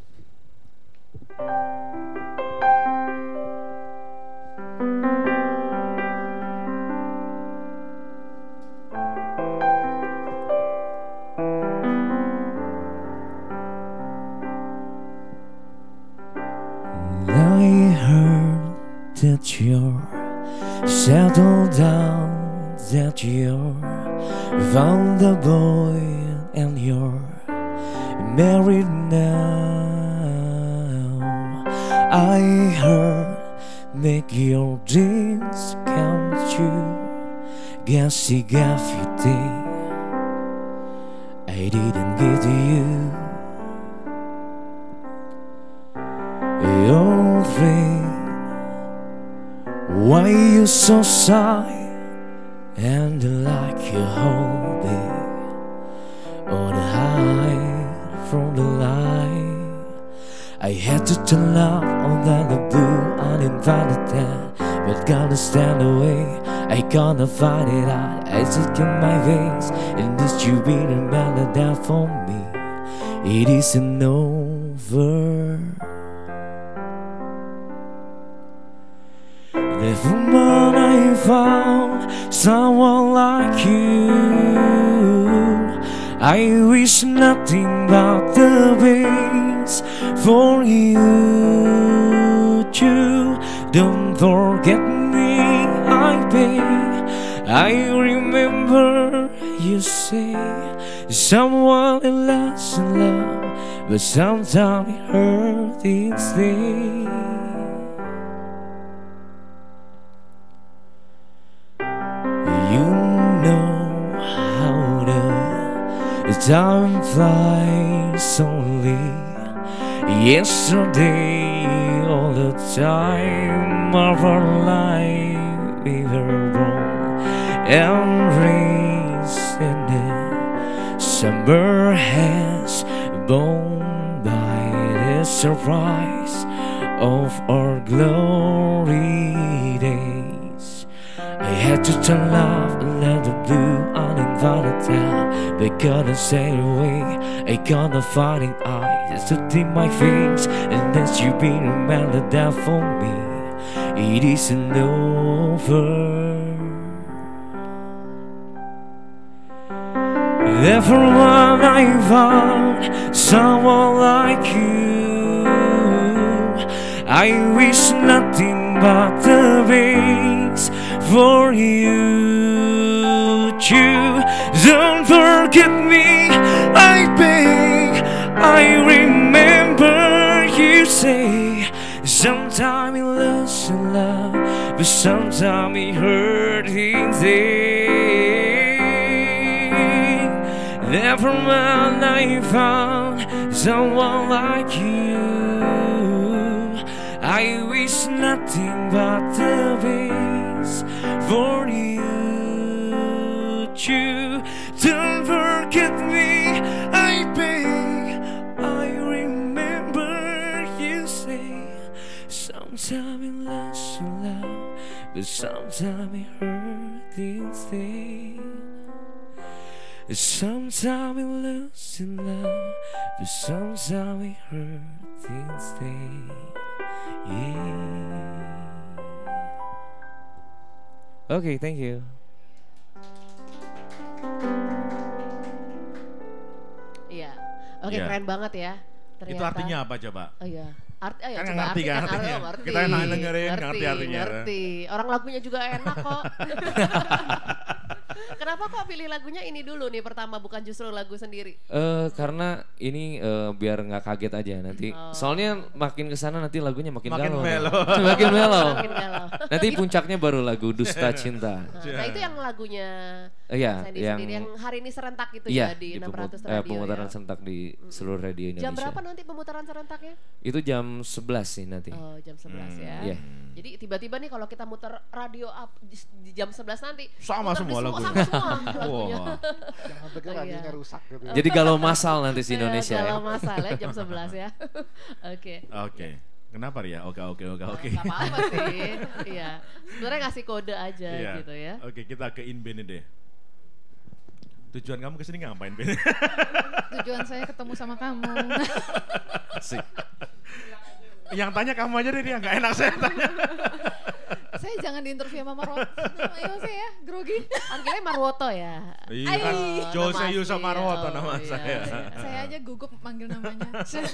I heard that you're settled down, that you're found a boy and you're married now. I heard make your dreams come true. Guess he gave you things I didn't give to you. Your friend, why you so shy and like you holding on high from the light? I had to turn out on that blue uninvited that, but gotta stand away. I gonna fight it out. I took in my veins, and this you be remember that for me. It isn't over. Never mind, I found someone like you. I wish nothing but the best for you too. Don't forget me, I beg. I remember you say someone lost in love, but sometimes it hurts instead. You know how the time flies slowly. Yesterday, all the time of our life we were born and raised in the summer has blown by the surprise of our glory days. I had to turn off and let the blue uninvited down. They couldn't stay away. I got the fighting eyes to see my face, and that you be remembered that for me it isn't over. Never when I found someone like you, I wish nothing but the best for you too. Don't forget me, I beg. I remember you say sometime it lost in love, but sometime it hurt instead. Never mind, I found someone like you. I wish nothing but the best for you too. Don't forget me, I beg. I remember you say sometime it lost in love, but sometime it hurt instead. Sometime it lost in love, but sometime it hurt instead. Yeah. Okay, thank you. Iya. Oke, Iya. keren banget ya. Ternyata. Itu artinya apa coba? Oh iya. Arti, ayo Kan coba ngerti kan artikan. artinya. Oh, ngerti. Kita yang dengerin, ngerti artinya. Ngerti. Orang lagunya juga enak kok. Kenapa kok pilih lagunya ini dulu nih pertama, bukan justru lagu sendiri? Eh karena ini eh, biar nggak kaget aja nanti. Oh. Soalnya makin kesana nanti lagunya makin, Makin galau. melo. Makin melo. Makin galau. Nanti puncaknya baru lagu Dusta Cinta. Nah, nah, itu yang lagunya Eh, Iya, Sandy yang sendiri yang hari ini serentak itu iya, ya di, enam pemut- ratus eh, radio pemutaran ya. serentak di seluruh radio Indonesia. Jam berapa nanti pemutaran serentaknya? Itu jam sebelas sih nanti. Oh, jam sebelas ya. Iya. Jadi tiba-tiba nih kalau kita muter radio up di, di jam sebelas nanti Sama muter di semua lagunya. Sama semua lagunya. Wah. Jangan pikir Oh, iya. radionya rusak gitu. Jadi galau masal nanti di Indonesia ya. Kalau masalah jam sebelas ya. Oke. Oke. Kenapa Ria? Oke oke oke oke. Gak apa-apa sih. Iya. Sebenarnya ngasih kode aja Iya. gitu ya. Oke, kita ke Inben deh. Tujuan kamu kesini ngapain, Ben? Tujuan saya ketemu sama kamu. Asik. Yang tanya kamu aja deh, dia nggak enak saya tanya. Saya jangan diinterview sama Marwoto. Ayo saya grogi. Panggilnya Marwoto ya. Iya, Ai. kan Jose Nama Yusa asli. Marwoto Oh, nama iya, saya. iya. Saya aja gugup manggil namanya.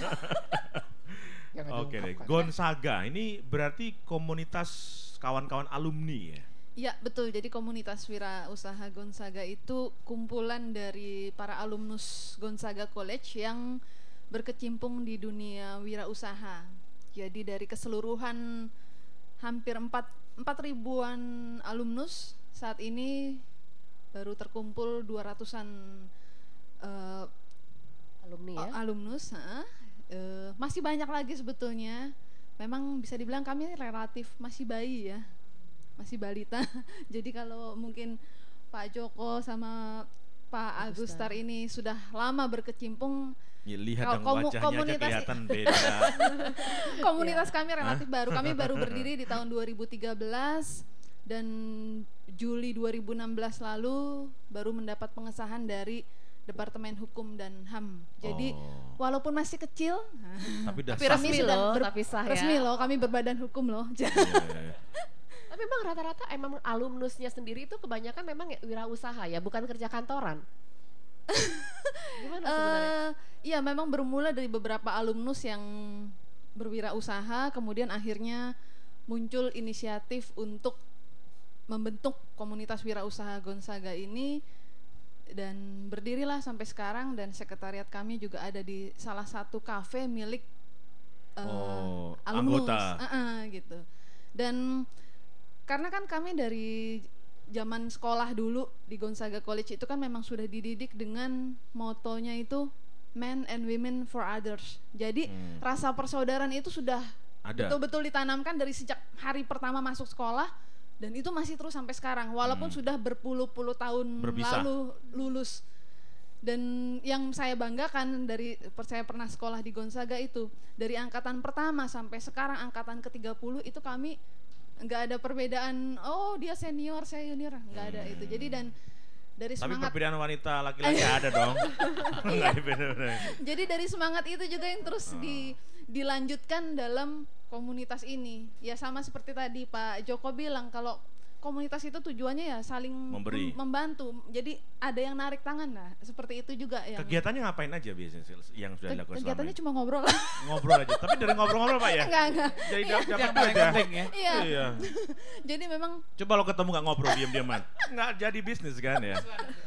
Jangan Oke deh, diungkapkan. Gonzaga ini berarti komunitas kawan-kawan alumni ya? Ya betul, jadi komunitas Wirausaha Gonzaga itu kumpulan dari para alumnus Gonzaga College yang berkecimpung di dunia wirausaha. Jadi dari keseluruhan hampir empat ribuan alumnus saat ini baru terkumpul dua ratusan uh, Alumni ya. alumnus. ha. Uh, masih banyak lagi sebetulnya. Memang bisa dibilang kami relatif masih bayi ya. Masih balita. Jadi kalau mungkin Pak Joko sama Pak Agustar ini sudah lama berkecimpung, Ya, lihat Kalau dong komu- wajahnya aja komunitas- kelihatan beda. komunitas kami relatif baru. Kami baru berdiri di tahun dua ribu tiga belas dan Juli dua ribu enam belas lalu baru mendapat pengesahan dari Departemen Hukum dan H A M. Jadi Oh. walaupun masih kecil, Tapi udah Tapi sah. resmi kami sudah loh, ber- tapi sah ya. resmi loh, kami berbadan hukum loh. Iya, iya, iya. Tapi memang rata-rata emang alumnusnya sendiri itu kebanyakan memang ya wirausaha ya, bukan kerja kantoran. Gimana sebenarnya? Uh, iya, memang bermula dari beberapa alumnus yang berwirausaha, kemudian akhirnya muncul inisiatif untuk membentuk komunitas wirausaha Gonzaga ini, dan berdirilah sampai sekarang, dan sekretariat kami juga ada di salah satu kafe milik uh, oh, alumnus, anggota. uh-uh, gitu. Dan karena kan kami dari zaman sekolah dulu di Gonzaga College itu kan memang sudah dididik dengan motonya itu men and women for others. Jadi hmm. rasa persaudaraan itu sudah ada. Betul-betul ditanamkan dari sejak hari pertama masuk sekolah, dan itu masih terus sampai sekarang walaupun hmm. sudah berpuluh-puluh tahun Berpisah. lalu lulus. Dan yang saya banggakan dari saya pernah sekolah di Gonzaga itu, dari angkatan pertama sampai sekarang angkatan ke tiga puluh itu kami nggak ada perbedaan, oh dia senior saya junior, nggak ada hmm. itu. Jadi dan dari Tapi semangat, perbedaan wanita laki-laki ada dong. Iya. Jadi dari semangat itu juga yang terus oh. di, dilanjutkan dalam komunitas ini. Ya sama seperti tadi Pak Joko bilang, kalau komunitas itu tujuannya ya saling memberi, mem- membantu. Jadi ada yang narik tangan lah, seperti itu juga. Yang kegiatannya ngapain aja biasanya yang sudah ke- dilakukan? Kegiatannya cuma ngobrol. Ngobrol aja. Tapi dari ngobrol-ngobrol Pak ya? Enggak, enggak. Jadi dapat Yang duit ya? penting ya. Iya. Iya. Jadi memang Coba lo ketemu gak ngobrol diam-diaman, nggak jadi bisnis kan ya?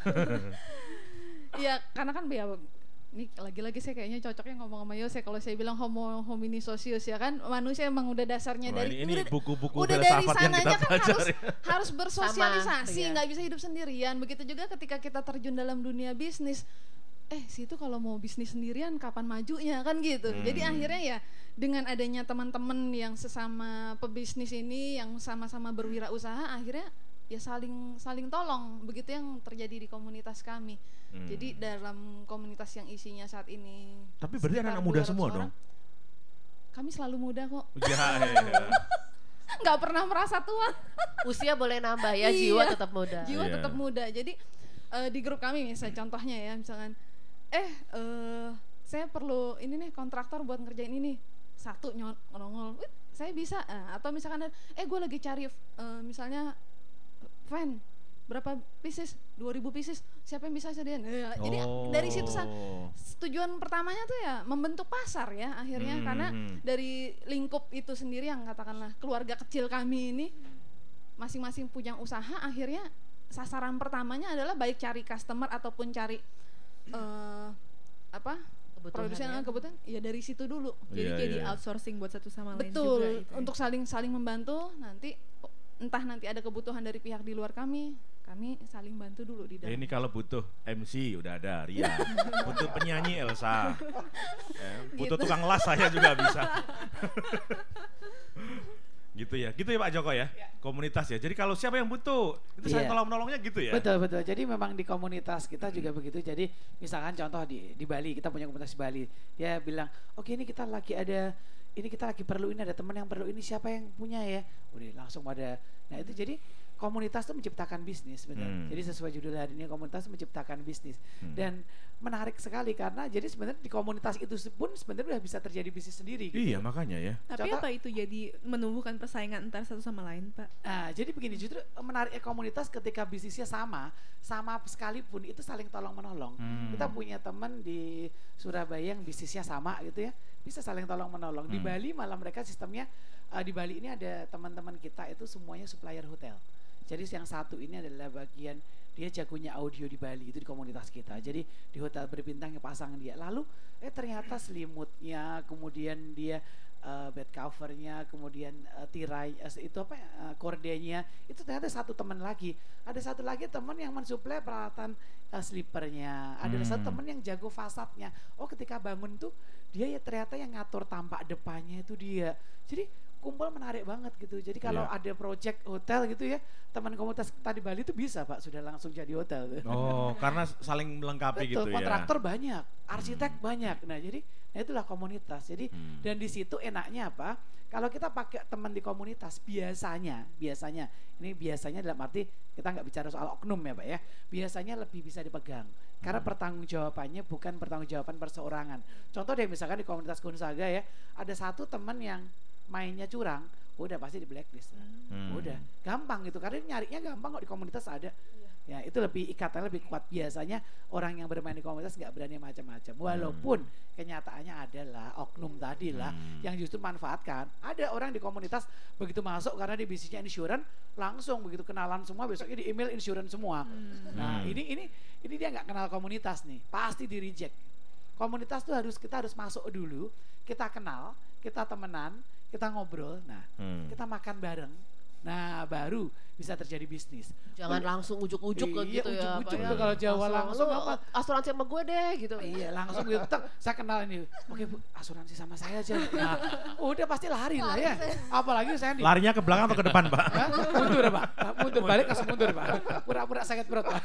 Iya, karena kan ya, ini lagi-lagi saya kayaknya cocoknya ngomong sama Yose kalau saya bilang homo homini socius, ya kan, manusia emang udah dasarnya Wah, dari ini, ini udah, buku-buku udah dari filsafat yang sananya kita kan harus pelajari. harus bersosialisasi, Sama, nggak bisa hidup sendirian. Begitu juga ketika kita terjun dalam dunia bisnis, eh situ kalau mau bisnis sendirian kapan majunya kan gitu. Hmm. Jadi akhirnya ya dengan adanya teman-teman yang sesama pebisnis ini yang sama-sama berwirausaha, akhirnya ya saling saling tolong. Begitu yang terjadi di komunitas kami. Hmm. Jadi dalam komunitas yang isinya saat ini, tapi berarti anak muda semua orang, dong? Kami selalu muda kok. Ya, ya. Nggak pernah merasa tua. Usia boleh nambah ya, Iya. jiwa tetap muda. Jiwa Iya. tetap muda. Jadi uh, di grup kami misalnya contohnya ya, misalkan eh uh, saya perlu ini nih kontraktor buat ngerjain ini, satu nongol, wih, saya bisa. Nah, atau misalkan eh gue lagi cari uh, misalnya fan berapa pieces, dua ribu pieces, siapa yang bisa sediain? Nah, Oh. Jadi dari situ tujuan pertamanya tuh ya membentuk pasar ya akhirnya, Hmm. karena dari lingkup itu sendiri yang katakanlah keluarga kecil kami ini masing-masing punya usaha, akhirnya sasaran pertamanya adalah baik cari customer ataupun cari uh, apa produsen Kebutuhannya. kebutuhan ya dari situ dulu. Jadi Iya, kayak iya. di outsourcing buat satu sama lain Betul, juga gitu ya. untuk saling saling membantu. Nanti entah nanti ada kebutuhan dari pihak di luar kami, kami saling bantu dulu di dalam. Ini kalau butuh M C udah ada Ria, butuh penyanyi Elsa, ya, butuh Gitu. tukang las saya juga bisa. Gitu ya, gitu ya Pak Joko ya, komunitas ya. Jadi kalau siapa yang butuh, itu saya Iya. tolong menolongnya gitu ya. Betul betul. Jadi memang di komunitas kita juga begitu. Jadi misalkan contoh di di Bali, kita punya komunitas di Bali. Dia bilang, oke ini kita lagi ada, ini kita lagi perlu ini, ada teman yang perlu ini, siapa yang punya ya? Udah langsung pada. Nah itu jadi komunitas itu menciptakan bisnis, betul. Hmm. Jadi sesuai judul hari ini, komunitas menciptakan bisnis. Hmm. Dan menarik sekali karena jadi sebenarnya di komunitas itu pun sebenarnya udah bisa terjadi bisnis sendiri. Gitu. Iya makanya ya. Tapi Contoh- apa itu jadi menumbuhkan persaingan antar satu sama lain, Pak? Nah, jadi begini, justru menariknya komunitas ketika bisnisnya sama, sama sekalipun itu saling tolong menolong. Hmm. Kita punya teman di Surabaya yang bisnisnya sama gitu ya, bisa saling tolong menolong. Di Hmm. Bali malah mereka sistemnya, uh, di Bali ini ada teman-teman kita itu semuanya supplier hotel. Jadi yang satu ini adalah bagian dia jagonya audio di Bali, itu di komunitas kita. Jadi di hotel berbintang yang pasang dia. Lalu eh ternyata selimutnya, kemudian dia uh, bed covernya, kemudian uh, tirai uh, itu apa uh, kordenya, itu ternyata satu teman lagi. Ada satu lagi teman yang mensuplai peralatan uh, slippernya. Ada Hmm. satu teman yang jago fasadnya. Oh ketika bangun tuh dia ya ternyata yang ngatur tampak depannya itu dia. Jadi kumpul menarik banget gitu. Jadi kalau Iya. ada project hotel gitu ya, teman komunitas kita di Bali itu bisa Pak, sudah langsung jadi hotel. Oh, karena saling melengkapi Betul, gitu ya. kontraktor banyak, arsitek banyak. Nah jadi, nah itulah komunitas. Jadi Hmm. dan di situ enaknya apa? Kalau kita pakai teman di komunitas, biasanya, biasanya, ini biasanya dalam arti kita nggak bicara soal oknum ya Pak ya. Biasanya lebih bisa dipegang. Karena pertanggungjawabannya bukan pertanggungjawaban perseorangan. Contoh deh misalkan di komunitas Gonzaga ya, ada satu teman yang mainnya curang, udah pasti di blacklist. Hmm. Udah, gampang gitu. Karena nyarinya gampang kok di komunitas ada. Ya itu lebih ikatannya lebih kuat. Biasanya orang yang bermain di komunitas nggak berani macam-macam. Walaupun hmm. kenyataannya adalah oknum tadi lah hmm. yang justru manfaatkan. Ada orang di komunitas begitu masuk karena di bisnisnya insurance, langsung begitu kenalan semua besoknya di email insurance semua. Hmm. Nah ini ini ini dia nggak kenal komunitas nih, pasti di reject. Komunitas tuh harus kita harus masuk dulu, kita kenal, kita temenan, kita ngobrol, nah hmm. kita makan bareng. Nah baru bisa terjadi bisnis. Jangan oh, langsung ujuk-ujuk iya, gitu ya. Ujuk-ujuk ya, kalau Jawa langsung, langsung apa? Asuransi sama gue deh gitu. Iya langsung gitu. Saya kenal ini. Oke Bu, asuransi sama saya aja. Nah, udah pasti lari lah ya. Apalagi saya nih. Larinya ke belakang atau ke depan Pak? Hah? Mundur Pak. Mundur balik langsung mundur Pak. Pura-pura sakit perut Pak.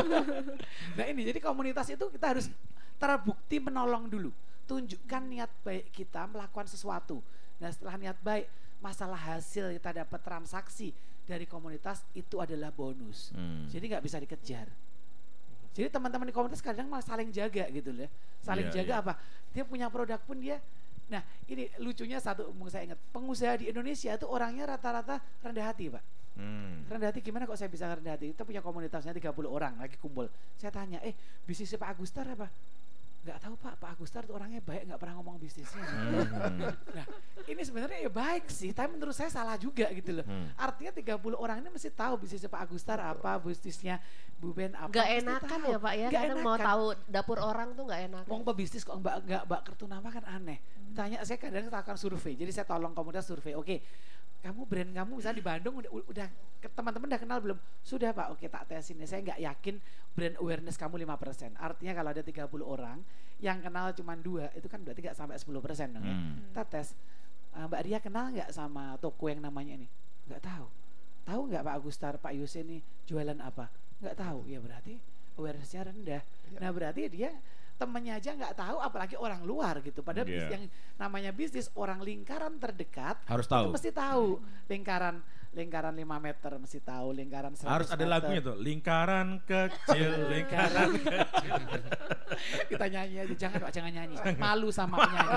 Nah ini jadi komunitas itu kita harus terbukti menolong dulu. Tunjukkan niat baik kita melakukan sesuatu. Nah setelah niat baik, masalah hasil kita dapat transaksi dari komunitas itu adalah bonus. Hmm. Jadi nggak bisa dikejar. Jadi teman-teman di komunitas kadang malah saling jaga gitu loh. Saling yeah, jaga yeah. apa? Dia punya produk pun dia. Nah ini lucunya satu, saya ingat pengusaha di Indonesia itu orangnya rata-rata rendah hati Pak. Hmm. Rendah hati gimana kok saya bisa rendah hati? Kita punya komunitasnya tiga puluh orang lagi kumpul. Saya tanya, eh bisnisnya Pak Agustar apa? Nggak tahu Pak, Pak Agustar tuh orangnya baik, nggak pernah ngomong bisnisnya. Hmm. Nah ini sebenarnya ya baik sih, tapi menurut saya salah juga gitu loh. Hmm. Artinya tiga puluh orang ini mesti tahu bisnisnya Pak Agustar apa, bisnisnya Bu Ben apa. Gak enakan tahu. Ya Pak ya, gak kadang mau tahu dapur orang tuh gak enakan. Mau pebisnis kok Mbak Mbak, Mbak Kertunama kan aneh. Tanya saya kadang saya akan survei, jadi saya tolong komunitas survei. Oke, kamu brand kamu misalnya di Bandung udah, udah teman-teman udah kenal belum? Sudah Pak, oke tak tesin. Saya nggak yakin brand awareness kamu lima persen. Artinya kalau ada tiga puluh orang yang kenal cuma dua, itu kan berarti nggak sampai sepuluh persen dong ya. Hmm. Kita tes, uh, Mbak Ria kenal nggak sama toko yang namanya ini? Nggak tahu. Tahu nggak Pak Agustar, Pak Yus ini jualan apa? Nggak tahu. Ya berarti awarenessnya rendah. Ya. Nah berarti dia temennya aja nggak tahu, apalagi orang luar gitu. Padahal yeah. yang namanya bisnis, orang lingkaran terdekat harus tahu. Itu mesti tahu. Lingkaran lingkaran lima meter mesti tahu, lingkaran seratus harus ada meter. lagunya tuh, lingkaran kecil, lingkaran kecil. Kita nyanyi aja, jangan Pak, jangan nyanyi. Malu sama penyanyi.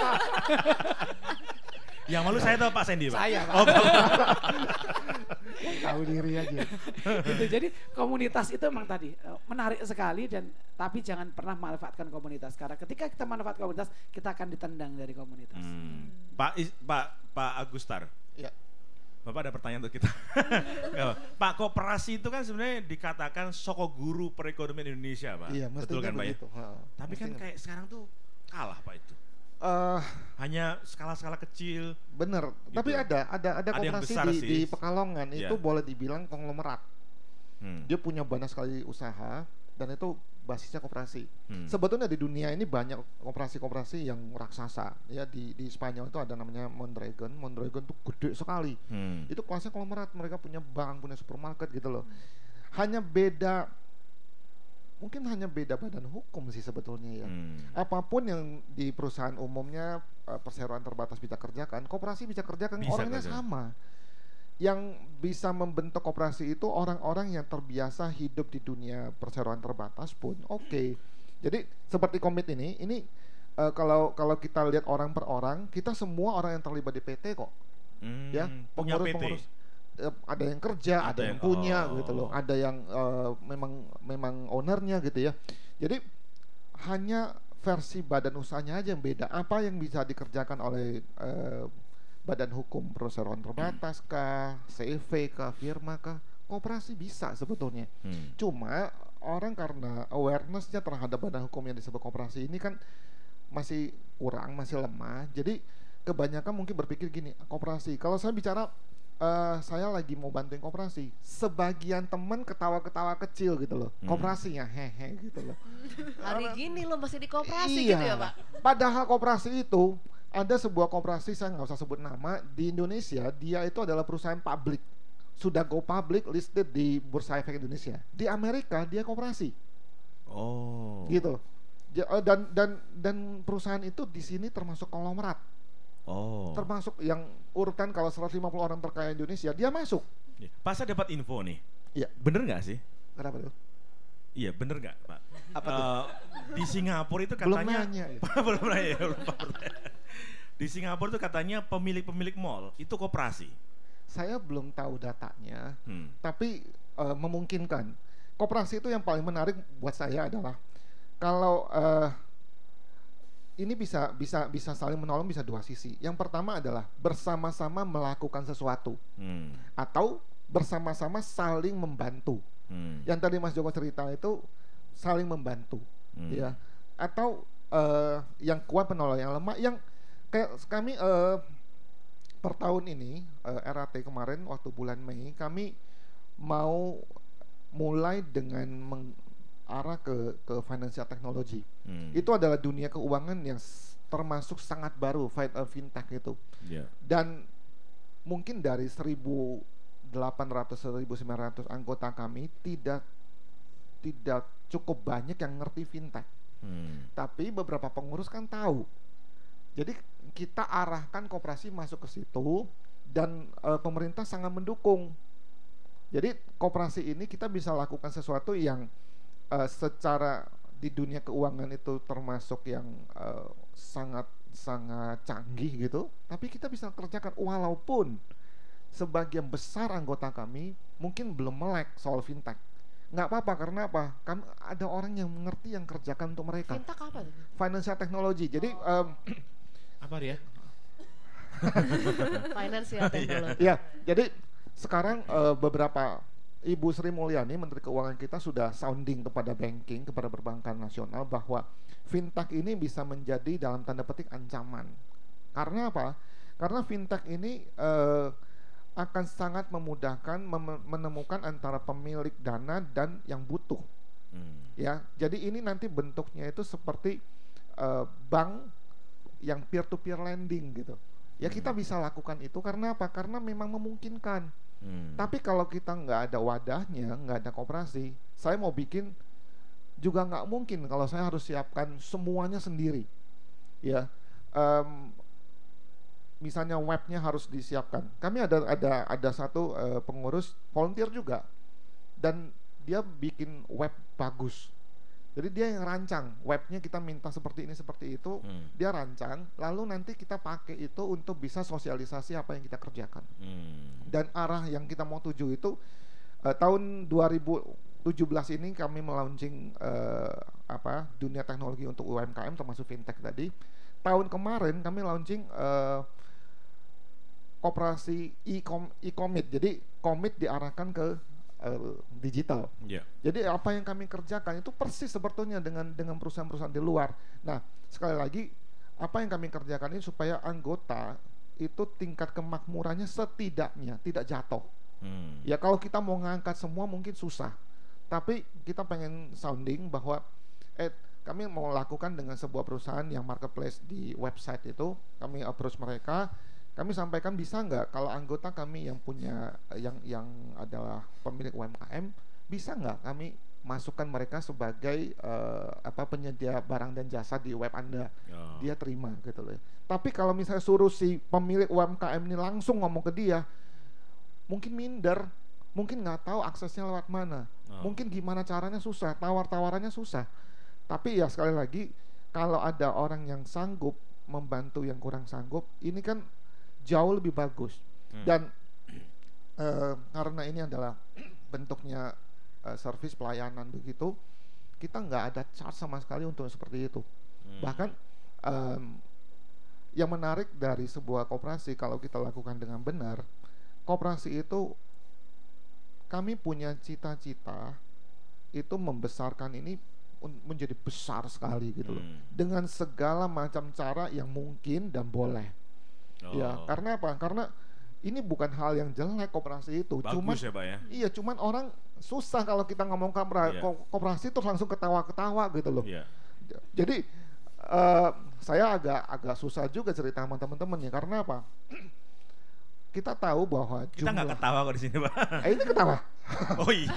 Yang malu saya tuh Pak Sandy Pak. Saya Pak. Oh, tahu diri aja. Gitu. Jadi komunitas itu memang tadi menarik sekali, dan tapi jangan pernah manfaatkan komunitas, karena ketika kita manfaat komunitas kita akan ditendang dari komunitas. Hmm. Pak Is, Pak Pak Agustar. Ya. Bapak ada pertanyaan untuk kita. Pak, koperasi itu kan sebenarnya dikatakan soko guru perekonomian Indonesia Pak. Iya, betul kan Pak ya? Ha, tapi kan kayak sekarang tuh kalah Pak itu. Uh, hanya skala-skala kecil. Bener, gitu. Tapi ada ada ada koperasi di, di Pekalongan yeah. itu boleh dibilang konglomerat. Hmm. Dia punya banyak sekali usaha dan itu basisnya koperasi. Hmm. Sebetulnya di dunia ini banyak koperasi-koperasi yang raksasa. Ya di di Spanyol itu ada namanya Mondragon. Mondragon itu gede sekali. Hmm. Itu kelasnya konglomerat, mereka punya bank, punya supermarket gitu loh. Hanya beda, mungkin hanya beda badan hukum sih sebetulnya ya. Hmm. Apapun yang di perusahaan umumnya perseroan terbatas bisa kerjakan, koperasi bisa kerjakan, bisa orangnya kerja. Sama. Yang bisa membentuk koperasi itu orang-orang yang terbiasa hidup di dunia perseroan terbatas pun oke. Okay. Jadi seperti komit ini, ini uh, kalau kalau kita lihat orang per orang, kita semua orang yang terlibat di P T kok. Hmm, ya, pengurus-pengurus. Ada yang kerja, ada, ada yang, yang punya oh. gitu loh, ada yang uh, memang memang ownernya gitu ya. Jadi hanya versi badan usahanya aja yang beda. Apa yang bisa dikerjakan oleh uh, badan hukum perseroan terbatas kah, C V kah, firma kah, koperasi bisa sebetulnya. Hmm. Cuma orang karena awarenessnya terhadap badan hukum yang disebut koperasi ini kan masih kurang, masih lemah. Jadi kebanyakan mungkin berpikir gini, koperasi. Kalau saya bicara Uh, saya lagi mau bantuin koperasi, sebagian temen ketawa-ketawa kecil gitu loh, hmm. koperasinya hehe gitu loh. Hari gini lo masih di koperasi iya. gitu ya Pak? Padahal koperasi itu ada sebuah koperasi, saya nggak usah sebut nama, di Indonesia dia itu adalah perusahaan publik, sudah go public, listed di Bursa Efek Indonesia. Di Amerika dia koperasi. Oh. Gitu. Dan dan dan perusahaan itu di sini termasuk konglomerat. Oh. Termasuk yang urutan kalau seratus lima puluh orang terkaya Indonesia dia masuk. Pas saya dapat info nih. Iya. Bener nggak sih? Kenapa tuh? Iya bener nggak Pak? Apa tuh? Uh, di Singapura itu katanya. Belum nanya. Ya. belum nanya. Lupa. Di Singapura itu katanya pemilik-pemilik mall itu koperasi. Saya belum tahu datanya, hmm. tapi uh, memungkinkan. koperasi itu yang paling menarik buat saya adalah kalau uh, ini bisa bisa bisa saling menolong, bisa dua sisi. Yang pertama adalah bersama-sama melakukan sesuatu hmm. atau bersama-sama saling membantu. Hmm. Yang tadi Mas Joko cerita itu saling membantu, hmm. ya. Atau uh, yang kuat penolong yang lemah. Yang kayak kami uh, per tahun ini uh, R A T kemarin waktu bulan Mei kami mau mulai dengan mengarah ke ke financial technology. Hmm. Itu adalah dunia keuangan yang s- termasuk sangat baru, fintech itu. Yeah. Dan mungkin dari seribu delapan ratus sampai seribu sembilan ratus anggota kami tidak tidak cukup banyak yang ngerti fintech. Hmm. Tapi beberapa pengurus kan tahu. Jadi kita arahkan koperasi masuk ke situ dan uh, pemerintah sangat mendukung. Jadi koperasi ini kita bisa lakukan sesuatu yang uh, secara di dunia keuangan itu termasuk yang uh, sangat sangat canggih gitu. Tapi kita bisa kerjakan walaupun sebagian besar anggota kami mungkin belum melek soal fintech. Nggak apa-apa, karena apa? Kami ada orang yang mengerti yang kerjakan untuk mereka. Fintech apa tuh? Financial technology. Jadi um, apa dia? Financial technology. Ya, jadi sekarang uh, beberapa Ibu Sri Mulyani Menteri Keuangan kita sudah sounding kepada banking, kepada perbankan nasional bahwa fintech ini bisa menjadi dalam tanda petik ancaman. Karena apa? Karena fintech ini uh, akan sangat memudahkan mem- menemukan antara pemilik dana dan yang butuh. Hmm. Ya, jadi ini nanti bentuknya itu seperti uh, bank yang peer to peer lending gitu. Ya kita bisa lakukan itu karena apa? Karena memang memungkinkan. Hmm. Tapi kalau kita nggak ada wadahnya, nggak ada koperasi, saya mau bikin juga nggak mungkin kalau saya harus siapkan semuanya sendiri. Ya, um, misalnya webnya harus disiapkan. Kami ada ada ada satu uh, pengurus volunteer juga, dan dia bikin web bagus. Jadi dia yang rancang webnya, kita minta seperti ini seperti itu, hmm. dia rancang, lalu nanti kita pakai itu untuk bisa sosialisasi apa yang kita kerjakan. Hmm. Dan arah yang kita mau tuju itu uh, tahun dua ribu tujuh belas ini kami melaunching uh, apa dunia teknologi untuk U M K M termasuk fintech tadi. Tahun kemarin kami launching uh, koperasi e-com, e-commit. Jadi commit diarahkan ke Uh, digital. Yeah. Jadi apa yang kami kerjakan itu persis sebetulnya dengan dengan perusahaan-perusahaan di luar. Nah, sekali lagi apa yang kami kerjakan ini supaya anggota itu tingkat kemakmurannya setidaknya tidak jatuh. Hmm. Ya kalau kita mau ngangkat semua mungkin susah. Tapi kita pengen sounding bahwa eh kami mau lakukan dengan sebuah perusahaan yang marketplace di website itu, kami approach mereka. Kami sampaikan bisa nggak kalau anggota kami yang punya yang yang adalah pemilik U M K M, bisa nggak kami masukkan mereka sebagai uh, apa penyedia barang dan jasa di web Anda. Oh. Dia terima gitu loh. Tapi kalau misalnya suruh si pemilik U M K M ini langsung ngomong ke dia, mungkin minder, mungkin nggak tahu aksesnya lewat mana, oh. mungkin gimana caranya susah, tawar-tawarannya susah. Tapi ya sekali lagi kalau ada orang yang sanggup membantu yang kurang sanggup, ini kan jauh lebih bagus. hmm. Dan uh, karena ini adalah bentuknya uh, service pelayanan begitu, kita nggak ada charge sama sekali untuk seperti itu. hmm. Bahkan um, yang menarik dari sebuah koperasi kalau kita lakukan dengan benar, koperasi itu kami punya cita-cita itu membesarkan ini un- menjadi besar sekali gitu loh, hmm. dengan segala macam cara yang mungkin dan boleh. Oh. Ya, karena apa? Karena ini bukan hal yang jelek koperasi itu. Bagus cuman, ya, Pak ya? Iya, cuman orang susah kalau kita ngomong kopera, yeah. ko- koperasi terus langsung ketawa-ketawa gitu loh. Yeah. Jadi uh, saya agak agak susah juga cerita sama teman-teman ya. Karena apa? Kita tahu bahwa kita nggak ketawa kok di sini, Pak. Eh, ini ketawa. Oh iya.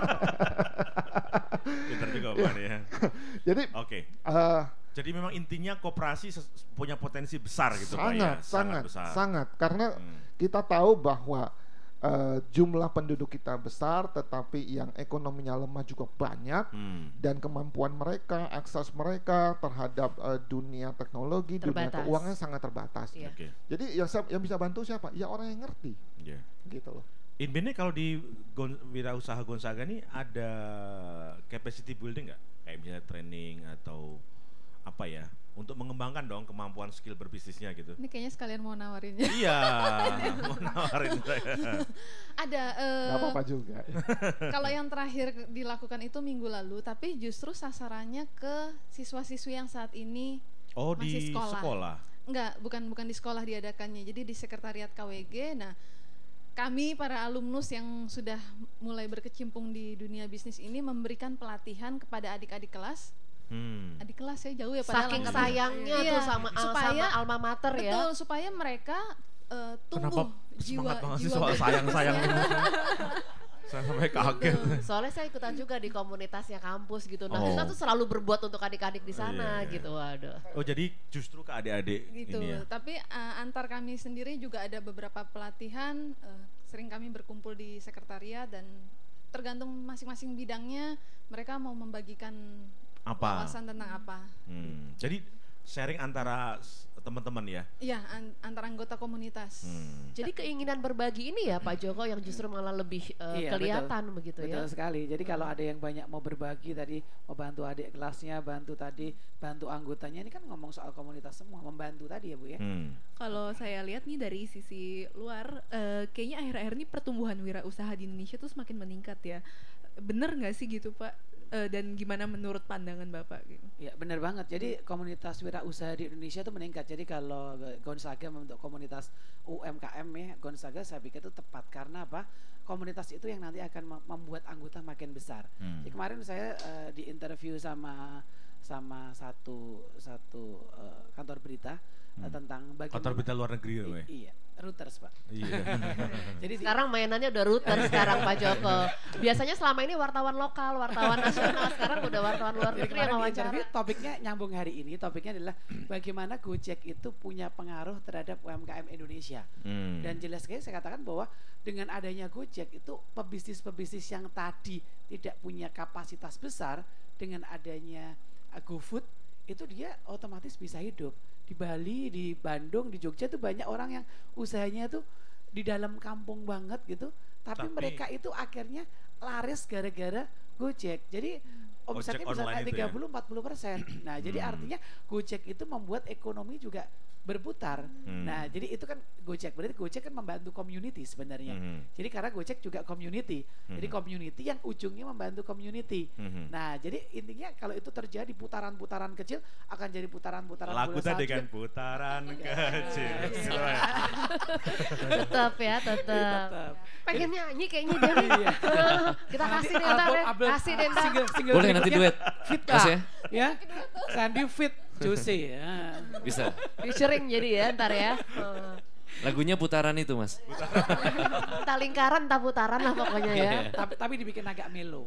Pintar juga, Pak ya. Jadi, oke. Okay. Uh, Jadi memang intinya koperasi ses- punya potensi besar gitu sangat, Pak ya. Sangat, sangat, besar. sangat. Karena hmm. kita tahu bahwa uh, jumlah penduduk kita besar, tetapi yang ekonominya lemah juga banyak, hmm. dan kemampuan mereka, akses mereka terhadap uh, dunia teknologi, terbatas. Dunia keuangan sangat terbatas. Yeah. Okay. Jadi yang yang bisa bantu siapa? Ya orang yang ngerti. Yeah. Gitu loh. Inbinnya kalau di Gon, Wirausaha Gonzaga nih ada capacity building nggak? Kayak misalnya training atau apa ya? Untuk mengembangkan dong kemampuan skill berbisnisnya gitu. Ini kayaknya sekalian mau nawarinnya. Iya, mau nawarin saya. Ada. Uh, Gak apa-apa juga. Kalau yang terakhir dilakukan itu minggu lalu, tapi justru sasarannya ke siswa-siswi yang saat ini oh, masih di sekolah. sekolah. Enggak, bukan bukan di sekolah diadakannya. Jadi di sekretariat K W G. Nah, kami para alumnus yang sudah mulai berkecimpung di dunia bisnis ini memberikan pelatihan kepada adik-adik kelas. Hmm. Adik kelas saya jauh ya padahal Saking angkatan- sayangnya Iya, tuh sama, supaya, sama alma mater ya. betul, supaya mereka uh, tumbuh Kenapa jiwa semangat banget sih jiwa soal sayang-sayang bisnisnya. Saya sampai kaget. Soalnya saya ikutan juga di komunitasnya kampus gitu. Nah Oh. kita tuh selalu berbuat untuk adik-adik di sana Iya, iya. gitu. Waduh. Oh jadi justru ke adik-adik Gitu. ini ya. Tapi uh, antar kami sendiri juga ada beberapa pelatihan. Uh, sering kami berkumpul di sekretariat dan tergantung masing-masing bidangnya mereka mau membagikan Apa? wawasan tentang apa. Hmm. Jadi sharing antara s- teman-teman ya. Iya, an- antar anggota komunitas. Hmm. Jadi keinginan berbagi ini ya Pak Joko yang justru malah lebih uh, Iya, kelihatan begitu Betul ya. sekali. Jadi kalau ada yang banyak mau berbagi tadi, mau bantu adik kelasnya, bantu tadi, bantu anggotanya, ini kan ngomong soal komunitas semua, membantu tadi ya Bu ya. Hmm. Kalau saya lihat nih dari sisi luar, eh, kayaknya akhir-akhir ini pertumbuhan wirausaha di Indonesia tuh semakin meningkat ya. Bener nggak sih gitu Pak? Eh, dan gimana menurut pandangan Bapak? Gitu? Ya benar banget. Jadi komunitas wirausaha di Indonesia itu meningkat. Jadi kalau Gonzaga membentuk komunitas U M K M ya, Gonzaga saya pikir itu tepat karena apa? Komunitas itu yang nanti akan mem- membuat anggota makin besar. Hmm. Jadi kemarin saya uh, di interview sama sama satu satu uh, kantor berita uh, Hmm. tentang bagaimana Kantor berita luar negeri ya, I- Wei? iya, Reuters Pak. Iya. Jadi di- Sekarang mainannya udah router sekarang Pak Joko. Biasanya selama ini wartawan lokal, wartawan nasional, sekarang udah wartawan luar Jadi negeri kemarin yang di wawancara. interview topiknya nyambung hari ini. Topiknya adalah bagaimana Gojek itu punya pengaruh terhadap U M K M Indonesia. Hmm. Dan jelas sekali saya katakan bahwa dengan adanya Gojek itu pebisnis-pebisnis yang tadi tidak punya kapasitas besar dengan adanya uh, GoFood itu dia otomatis bisa hidup. Di Bali, di Bandung, di Jogja tuh banyak orang yang usahanya tuh di dalam kampung banget gitu, tapi, Tapi- mereka itu akhirnya laris gara-gara Gojek. Jadi omsetnya Ojek bisa online naik itu ya? tiga puluh sampai empat puluh persen. Nah, jadi Hmm. artinya Gojek itu membuat ekonomi juga berputar. Hmm. Nah, jadi itu kan Gojek. Berarti Gojek kan membantu community sebenarnya. Hmm. Jadi karena Gojek juga community. Jadi Mhm. community yang ujungnya membantu community. Mhm. Nah, jadi intinya kalau itu terjadi putaran-putaran kecil akan jadi putaran-putaran Lagu bola tadi salju. kan putaran kecil. Tetap ya, tetap. Tetap. Pengen nyanyi kayaknya Dewi. Iya. Kita Nanti kasih deh ntar album- ya. album- Kasih deh ntar. single- single Boleh nanti berikutnya duet. Fit Mas lah. ya? Ya. Sandy fit Jose ya. Bisa. Featuring jadi ya ntar ya. Oh. Lagunya putaran itu Mas. Entah lingkaran, entah putaran lah pokoknya ya. tapi tapi dibikin agak melo.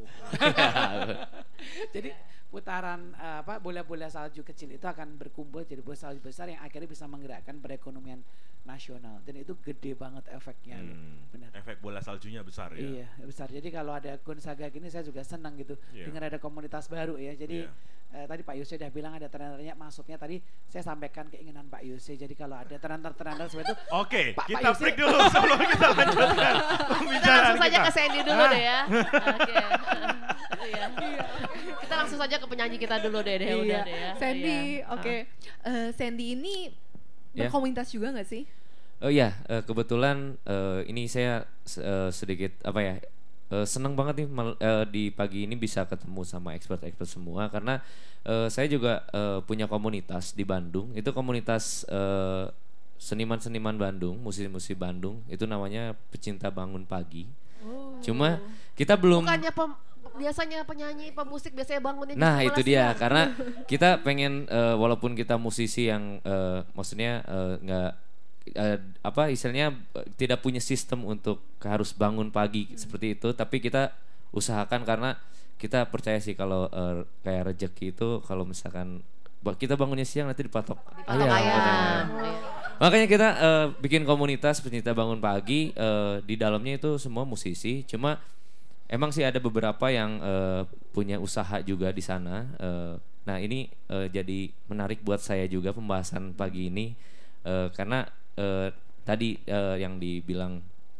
Jadi putaran eh, apa bola-bola salju kecil itu akan berkumpul jadi bola salju besar yang akhirnya bisa menggerakkan perekonomian nasional dan itu gede banget efeknya. Hmm. Benar. Efek bola saljunya besar ya. Iya besar. Jadi kalau ada Gonzaga gini saya juga senang gitu Iya. dengan ada komunitas baru ya. Jadi Iya. eh, tadi Pak Yose udah bilang ada trainer-nya masuknya tadi saya sampaikan keinginan Pak Yose. Jadi kalau ada trainer-trainer seperti itu Oke, Pak- kita Pak Yose- break dulu sebelum kita lanjutkan Kita pembicaraan langsung saja kita. ke Sandy dulu deh ya. Oke. Iya. Kita langsung saja ke penyanyi kita dulu deh, deh udah Iya. deh ya. Sandy, Iya. oke. Eh, Sandy ini Ya. berkomunitas juga nggak sih? Oh iya, eh, kebetulan eh, ini saya se- eh, sedikit apa ya eh, senang banget nih mal- eh, di pagi ini bisa ketemu sama expert-expert semua karena eh, saya juga eh, punya komunitas di Bandung. Itu komunitas eh, seniman-seniman Bandung, musisi-musisi Bandung. Itu namanya Pecinta Bangun Pagi. Oh. Cuma kita belum. Bukannya pem- biasanya penyanyi, pemusik biasanya bangunnya Nah justru itu malah dia siang. karena kita pengen eh, walaupun kita musisi yang eh, maksudnya eh, nggak eh, apa istilahnya eh, tidak punya sistem untuk harus bangun pagi seperti itu, tapi kita usahakan karena kita percaya sih kalau eh, kayak rezeki itu kalau misalkan ba- kita bangunnya siang nanti dipatok Patok ayam. Iya. Makanya kita eh, bikin komunitas pencinta bangun pagi, eh, di dalamnya itu semua musisi. Cuma emang sih ada beberapa yang eh, punya usaha juga di sana. Eh, nah ini eh, jadi menarik buat saya juga pembahasan pagi ini eh, karena eh, tadi eh, yang dibilang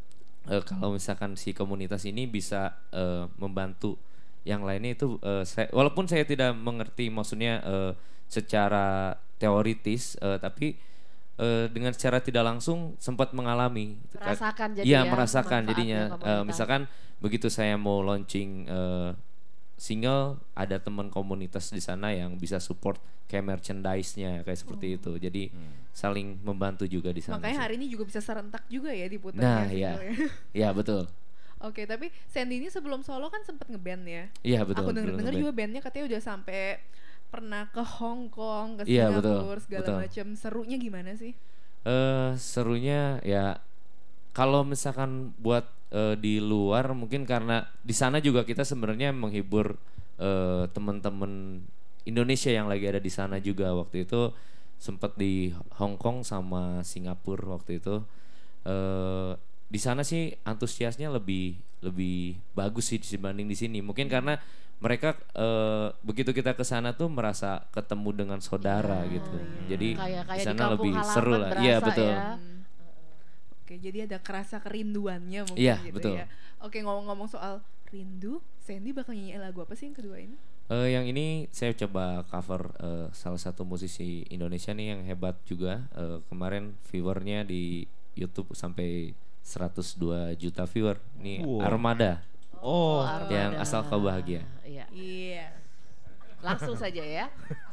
uh, kalau misalkan si komunitas ini bisa uh, membantu yang lainnya itu, uh, saya, walaupun saya tidak mengerti maksudnya uh, secara teoritis, uh, tapi uh, dengan secara tidak langsung sempat mengalami. Merasakan jadi ya, ya, merasakan manfaatnya jadinya. Uh, komunitas. misalkan begitu saya mau launching uh, single, ada teman komunitas di sana yang bisa support kayak merchandise-nya kayak seperti itu. Jadi saling membantu juga di sana. Makanya sih. hari ini juga bisa serentak juga ya diputarnya. Nah, ya. singlenya. Ya, betul. Oke, tapi Sandy ini sebelum solo kan sempat ngeband ya. Iya, betul. Aku denger-denger belum juga bandnya katanya udah sampai pernah ke Hong Kong, ke Iya, Singapura, betul, segala betul. macam. Serunya gimana sih? Eh serunya ya kalau misalkan buat eh, di luar mungkin karena di sana juga kita sebenarnya menghibur eh, teman-teman Indonesia yang lagi ada di sana juga. Waktu itu sempat di Hong Kong sama Singapura waktu itu. Eh di sana sih antusiasnya lebih lebih bagus sih dibanding di sini. Mungkin karena mereka eh, begitu kita ke sana tuh merasa ketemu dengan saudara Ya, gitu. iya. Jadi Kayak- di kayak di sana kampung lebih halaman seru lah. berasa Iya, betul. ya. Hmm. Oke, jadi ada kerasa kerinduannya mungkin Iya, gitu betul. ya. Oke, ngomong-ngomong soal rindu, Sandy bakal nyanyi lagu apa sih yang kedua ini? Eh, yang ini saya coba cover eh, salah satu musisi Indonesia nih yang hebat juga. Eh, kemarin viewernya di YouTube sampai seratus dua juta viewer. Nih Wow. Armada Oh, Armada. yang Asal Kau Bahagia. Iya. Iya. Langsung saja ya.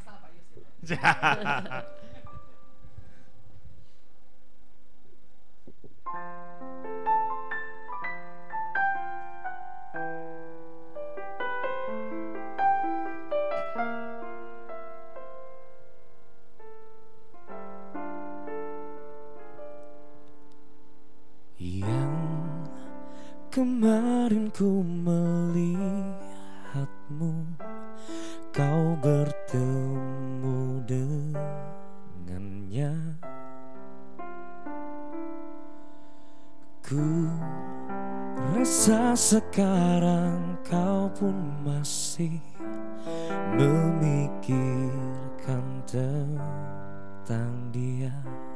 Yang kemarin ku melihatmu, kau bertemu dengannya. Ku rasa sekarang kau pun masih memikirkan tentang dia.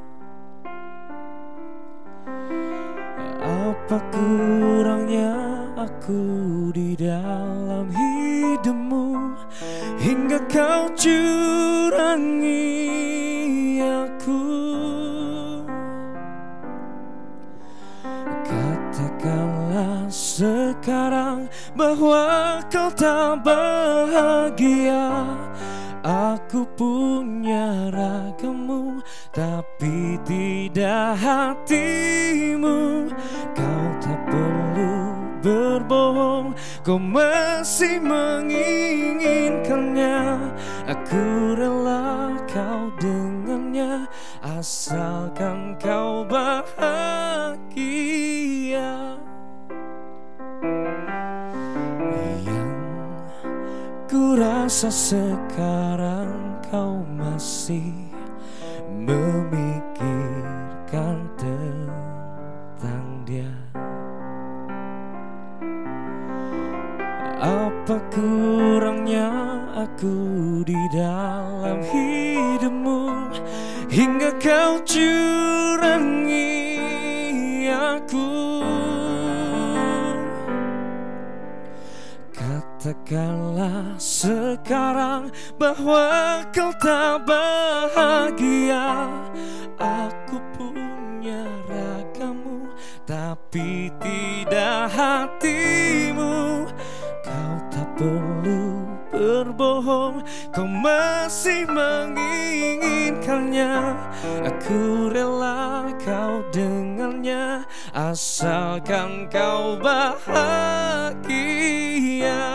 Apa kurangnya aku di dalam hidupmu hingga kau curangi aku? Katakanlah sekarang bahwa kau tak bahagia. Aku punya ragamu, tapi tidak hatimu. Kau tak perlu berbohong, kau masih menginginkannya. Aku rela kau dengannya, asalkan kau bahagia. Ku rasa sekarang kau masih memikirkan tentang dia. Apa kurangnya aku di dalam hidupmu hingga kau curangi aku? Katakanlah sekarang bahwa kau tak bahagia. Aku punya ragamu, tapi tidak hatimu. Kau tak perlu berbohong, kau masih menginginkannya. Aku rela kau dengannya, asalkan kau bahagia.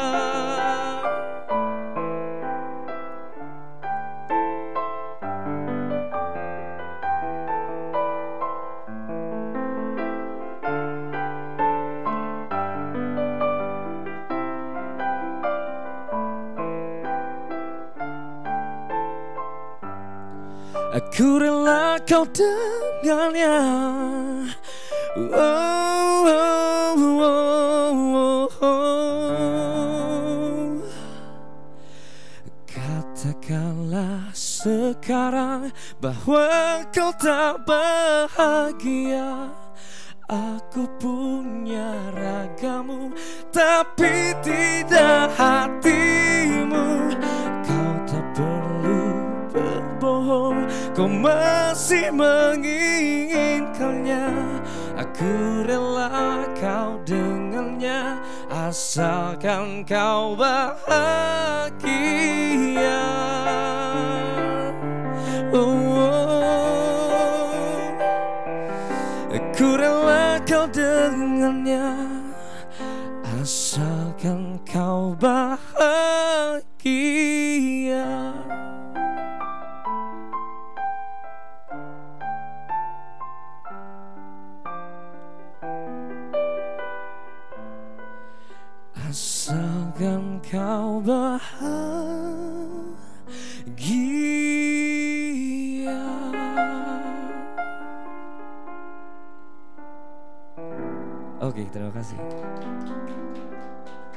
Aku rela kau dengannya. Oh, oh, oh, oh, oh. Katakanlah sekarang bahwa kau tak bahagia. Aku punya ragamu, tapi tidak hatimu. Kau tak perlu berbohong, kau masih menginginkannya. Aku rela kau dengannya, asalkan kau bahagia. Oh, aku rela kau dengannya, asalkan kau bahagia. Asalkan kau bahagia. Oke, terima kasih.